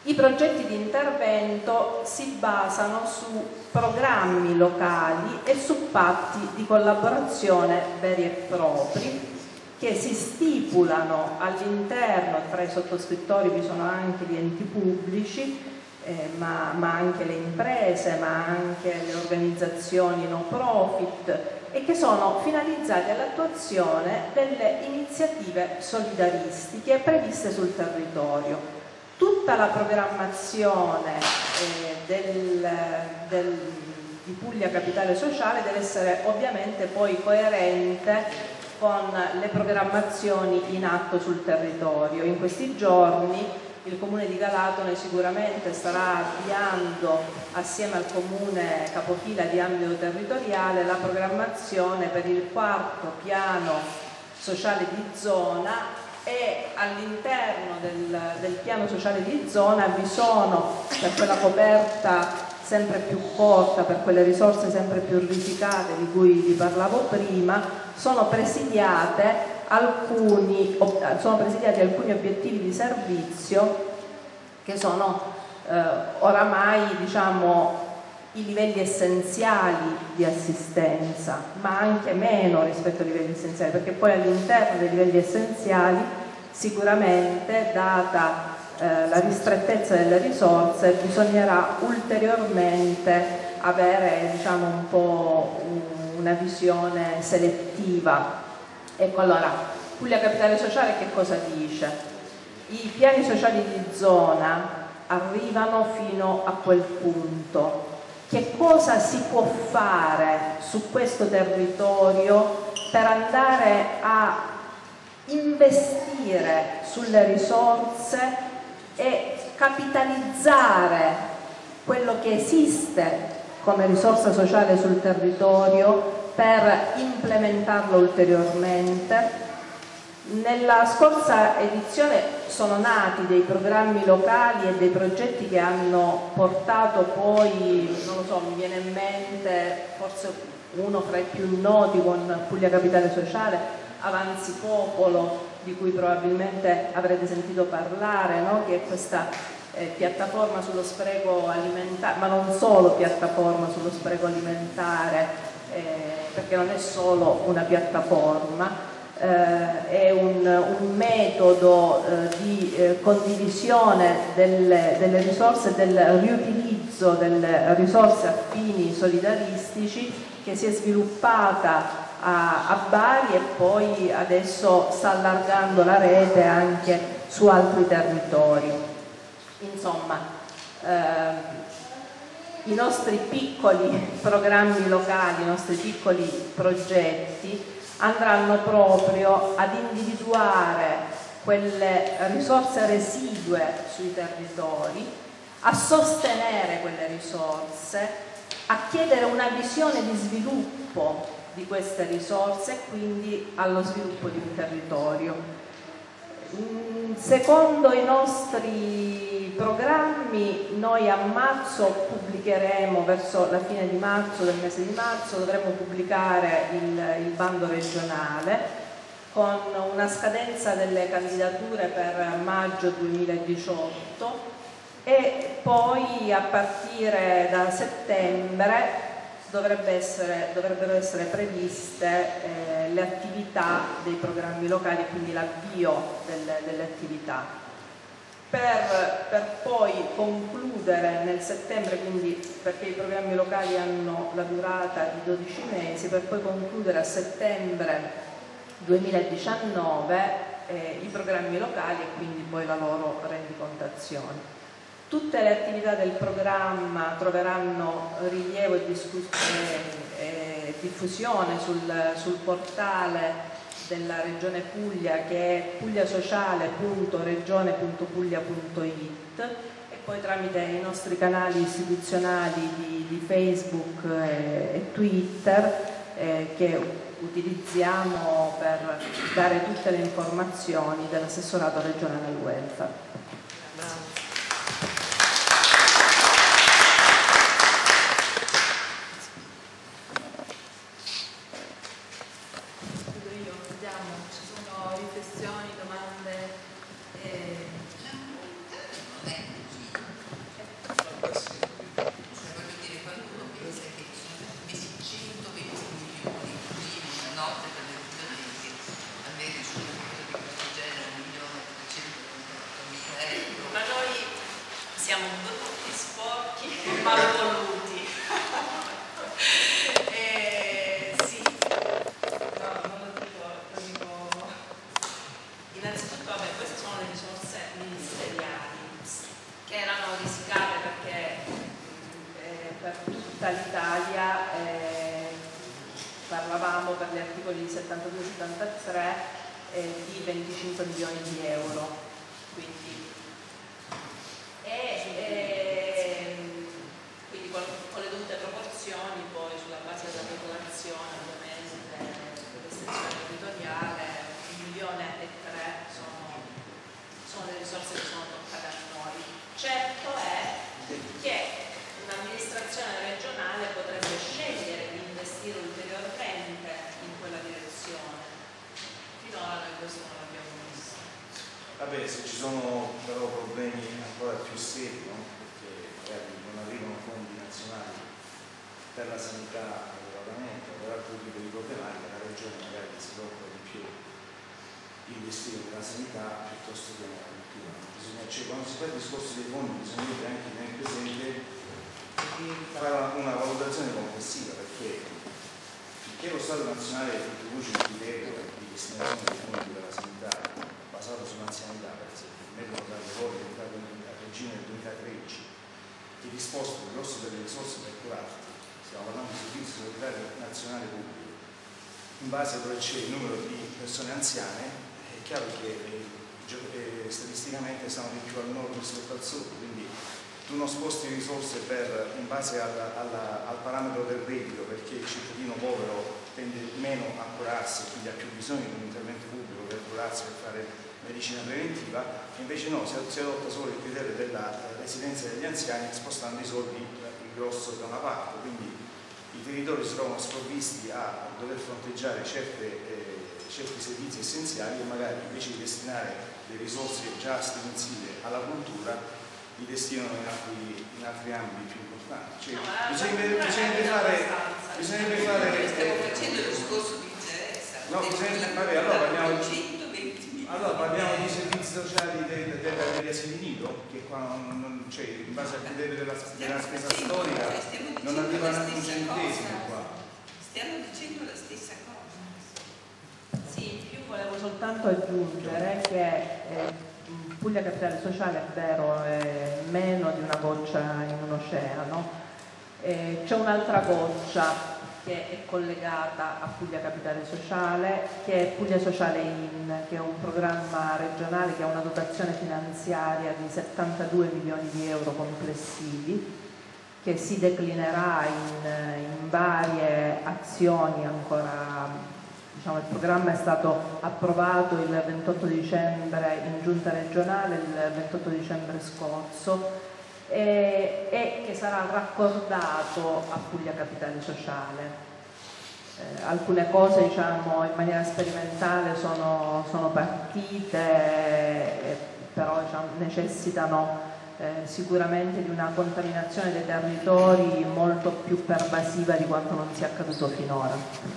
K: I progetti di intervento si basano su programmi locali e su patti di collaborazione veri e propri che si stipulano all'interno. Tra i sottoscrittori vi sono anche gli enti pubblici, eh, ma, ma anche le imprese, ma anche le organizzazioni no profit, e che sono finalizzati all'attuazione delle iniziative solidaristiche previste sul territorio. Tutta la programmazione eh, del, del, di Puglia Capitale Sociale deve essere ovviamente poi coerente con le programmazioni in atto sul territorio. In questi giorni il Comune di Galatone sicuramente starà avviando, assieme al Comune capofila di ambito territoriale, la programmazione per il quarto piano sociale di zona, e all'interno del, del piano sociale di zona vi sono, per quella coperta sempre più corta, per quelle risorse sempre più risicate di cui vi parlavo prima, sono presidiate alcuni, sono presidiati alcuni obiettivi di servizio che sono eh, oramai, diciamo, i livelli essenziali di assistenza, ma anche meno rispetto ai livelli essenziali, perché poi all'interno dei livelli essenziali sicuramente, data eh, la ristrettezza delle risorse, bisognerà ulteriormente avere, diciamo, un po' una visione selettiva. Ecco, allora, Puglia Capitale Sociale che cosa dice? I piani sociali di zona arrivano fino a quel punto. Che cosa si può fare su questo territorio per andare a investire sulle risorse e capitalizzare quello che esiste come risorsa sociale sul territorio per implementarlo ulteriormente? Nella scorsa edizione sono nati dei programmi locali e dei progetti che hanno portato poi, non lo so, mi viene in mente forse uno fra i più noti con Puglia Capitale Sociale, Avanzi Popolo, di cui probabilmente avrete sentito parlare, no? Che è questa eh, piattaforma sullo spreco alimentare, ma non solo piattaforma sullo spreco alimentare, eh, perché non è solo una piattaforma. Eh, è un, un metodo eh, di eh, condivisione delle, delle risorse, del riutilizzo delle risorse a fini solidaristici, che si è sviluppata a, a Bari e poi adesso sta allargando la rete anche su altri territori. Insomma, eh, i nostri piccoli programmi locali, i nostri piccoli progetti andranno proprio ad individuare quelle risorse residue sui territori, a sostenere quelle risorse, a chiedere una visione di sviluppo di queste risorse e quindi allo sviluppo di un territorio. Secondo i nostri programmi, noi a marzo pubblicheremo, verso la fine di marzo, del mese di marzo, dovremo pubblicare il, il bando regionale con una scadenza delle candidature per maggio duemiladiciotto e poi a partire da settembre dovrebbe essere, dovrebbero essere previste eh, le attività dei programmi locali, quindi l'avvio delle, delle attività. Per, per poi concludere nel settembre, quindi perché i programmi locali hanno la durata di dodici mesi, per poi concludere a settembre duemiladiciannove eh, i programmi locali e quindi poi la loro rendicontazione. Tutte le attività del programma troveranno rilievo e, e, e diffusione sul, sul portale della Regione Puglia, che è pugliasociale punto regione punto puglia punto it, e poi tramite i nostri canali istituzionali di, di Facebook e, e Twitter eh, che utilizziamo per dare tutte le informazioni dell'assessorato regionale al welfare.
J: voglio dire, qualcuno pensa che sono messi centoventi milioni in una notte per le riferimenti, almeno su un punto di questo genere, un milione e trecentonovantottomila euro.
I: Ma noi siamo brutti, sporchi e malvoluti. eh, sì, no, non lo dico, lo dico. Innanzitutto, vabbè, queste sono le risorse ministeriali che erano risicate perché
K: eh, per tutta l'Italia eh, parlavamo per gli articoli settantadue settantatré eh, di venticinque milioni di euro. Quindi,
I: e eh, quindi con, con le dovute proporzioni, poi sulla base della popolazione, ovviamente, dell'estensione territoriale, un milione e tre sono, sono le risorse che sono toccate a noi. Certo è che un'amministrazione regionale potrebbe scegliere di investire ulteriormente in quella direzione. Finora noi questo non l'abbiamo visto.
G: Vabbè, se ci sono però problemi ancora più seri, no? Perché magari non arrivano fondi nazionali per la sanità adeguatamente, per altro tipo di problematiche, la regione magari si preoccupa di più di investire nella sanità piuttosto che nella cultura. Bisogna, cioè, quando si fa il discorso dei fondi bisogna avere anche nel presente fare una valutazione complessiva, perché finché lo Stato nazionale introduce un criterio di destinazione dei fondi per la sanità basato sull'anzianità, per esempio, metodo da lavoro diventato a regime nel duemilatredici, che disposta il grosso delle risorse per curarti, stiamo parlando di servizio sanitario nazionale pubblico, in base a dove c'è il numero di persone anziane, è chiaro che eh, eh, statisticamente stanno di più al nord rispetto al sud, quindi tu non sposti risorse per, in base alla, alla, al parametro del reddito, perché il cittadino povero tende meno a curarsi, quindi ha più bisogno di un intervento pubblico per curarsi, per fare medicina preventiva, invece no, si, si adotta solo il criterio della residenza degli anziani, spostando i soldi, il grosso da una parte, quindi i territori si trovano sprovvisti a dover fronteggiare certe, eh, certi servizi essenziali e magari invece di destinare le risorse già stensive alla cultura li destinano in altri, in altri ambiti più importanti. Cioè,
I: no,
G: bisognerebbe, bisognerebbe fare, bisognerebbe fare
J: stiamo facendo il discorso di interesse.
G: no, bisognerebbe, vabbè, allora parliamo di allora parliamo di servizi sociali del, del, degli asili nido, che qua non, non cioè, in base al criterio della, della spesa storica non arrivano a un centesimo qua.
J: Stiamo dicendo la stessa cosa.
K: Sì, io volevo soltanto aggiungere che eh, Puglia Capitale Sociale è vero, è meno di una goccia in un oceano, eh, c'è un'altra goccia che è collegata a Puglia Capitale Sociale, che è Puglia Sociale In, che è un programma regionale che ha una dotazione finanziaria di settantadue milioni di euro complessivi, che si declinerà in, in varie azioni ancora. Diciamo, il programma è stato approvato il ventotto dicembre in giunta regionale, il ventotto dicembre scorso, e, e che sarà raccordato a Puglia Capitale Sociale. Eh, alcune cose, diciamo, in maniera sperimentale sono, sono partite, eh, però diciamo, necessitano eh, sicuramente di una contaminazione dei territori molto più pervasiva di quanto non sia accaduto finora.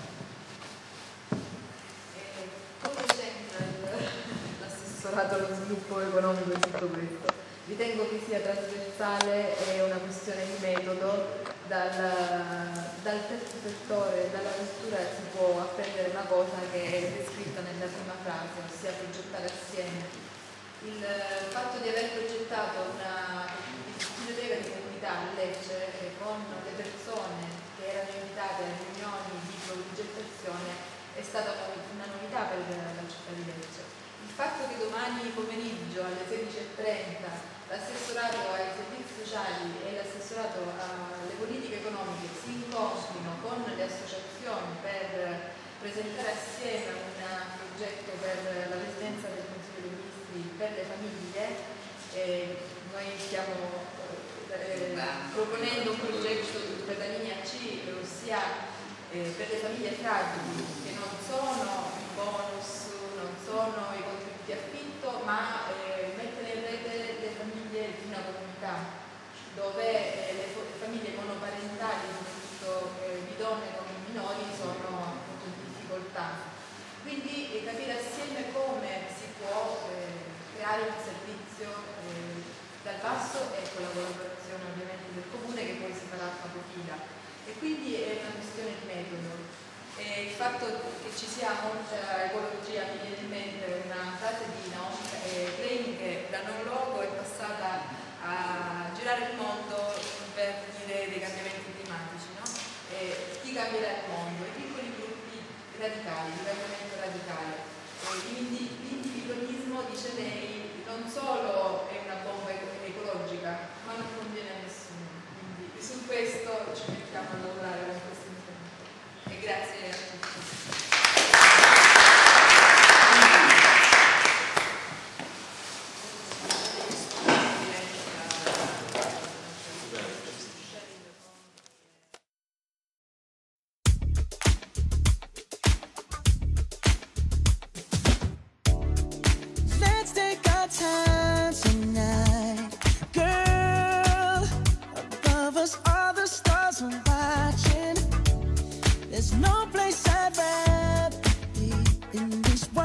E: Come c'entra l'assessorato allo sviluppo economico in tutto questo? Ritengo che sia trasversale e una questione di metodo. Dal, dal terzo settore, dalla lettura si può apprendere una cosa che è descritta nella prima frase, ossia progettare assieme. Il fatto di aver progettato una biblioteca di comunità a Lecce con le persone che erano invitate a riunioni di progettazione è stata una novità per la città di Lecce. Il fatto che domani pomeriggio alle sedici e trenta l'assessorato ai servizi sociali e l'assessorato alle politiche economiche si incontrino con le associazioni per presentare assieme un progetto per la presidenza del Consiglio dei Ministri per le famiglie. Eh, noi stiamo eh, proponendo un progetto per la linea C, ossia eh, per le famiglie fragili, che non sono i bonus, non sono i contributi affitto, ma eh, mettere in rete le famiglie di una comunità dove del comune che poi si farà a capofila, e quindi è una questione di metodo. E il fatto che ci sia molta ecologia, mi viene in mente una frase di Naomi Klein che da non logo è passata a girare il mondo per dire dei cambiamenti climatici, no? E chi cambierà il mondo? I piccoli gruppi radicali, di cambiamento radicale. L'individualismo, dice lei, non solo è una bomba ecologica, ma non conviene a nessuno. Quindi su questo ci mettiamo a lavorare con questo intervento. E grazie a tutti.
L: Time tonight, girl. Above us, all the stars are watching. There's no place I'd rather be in this world.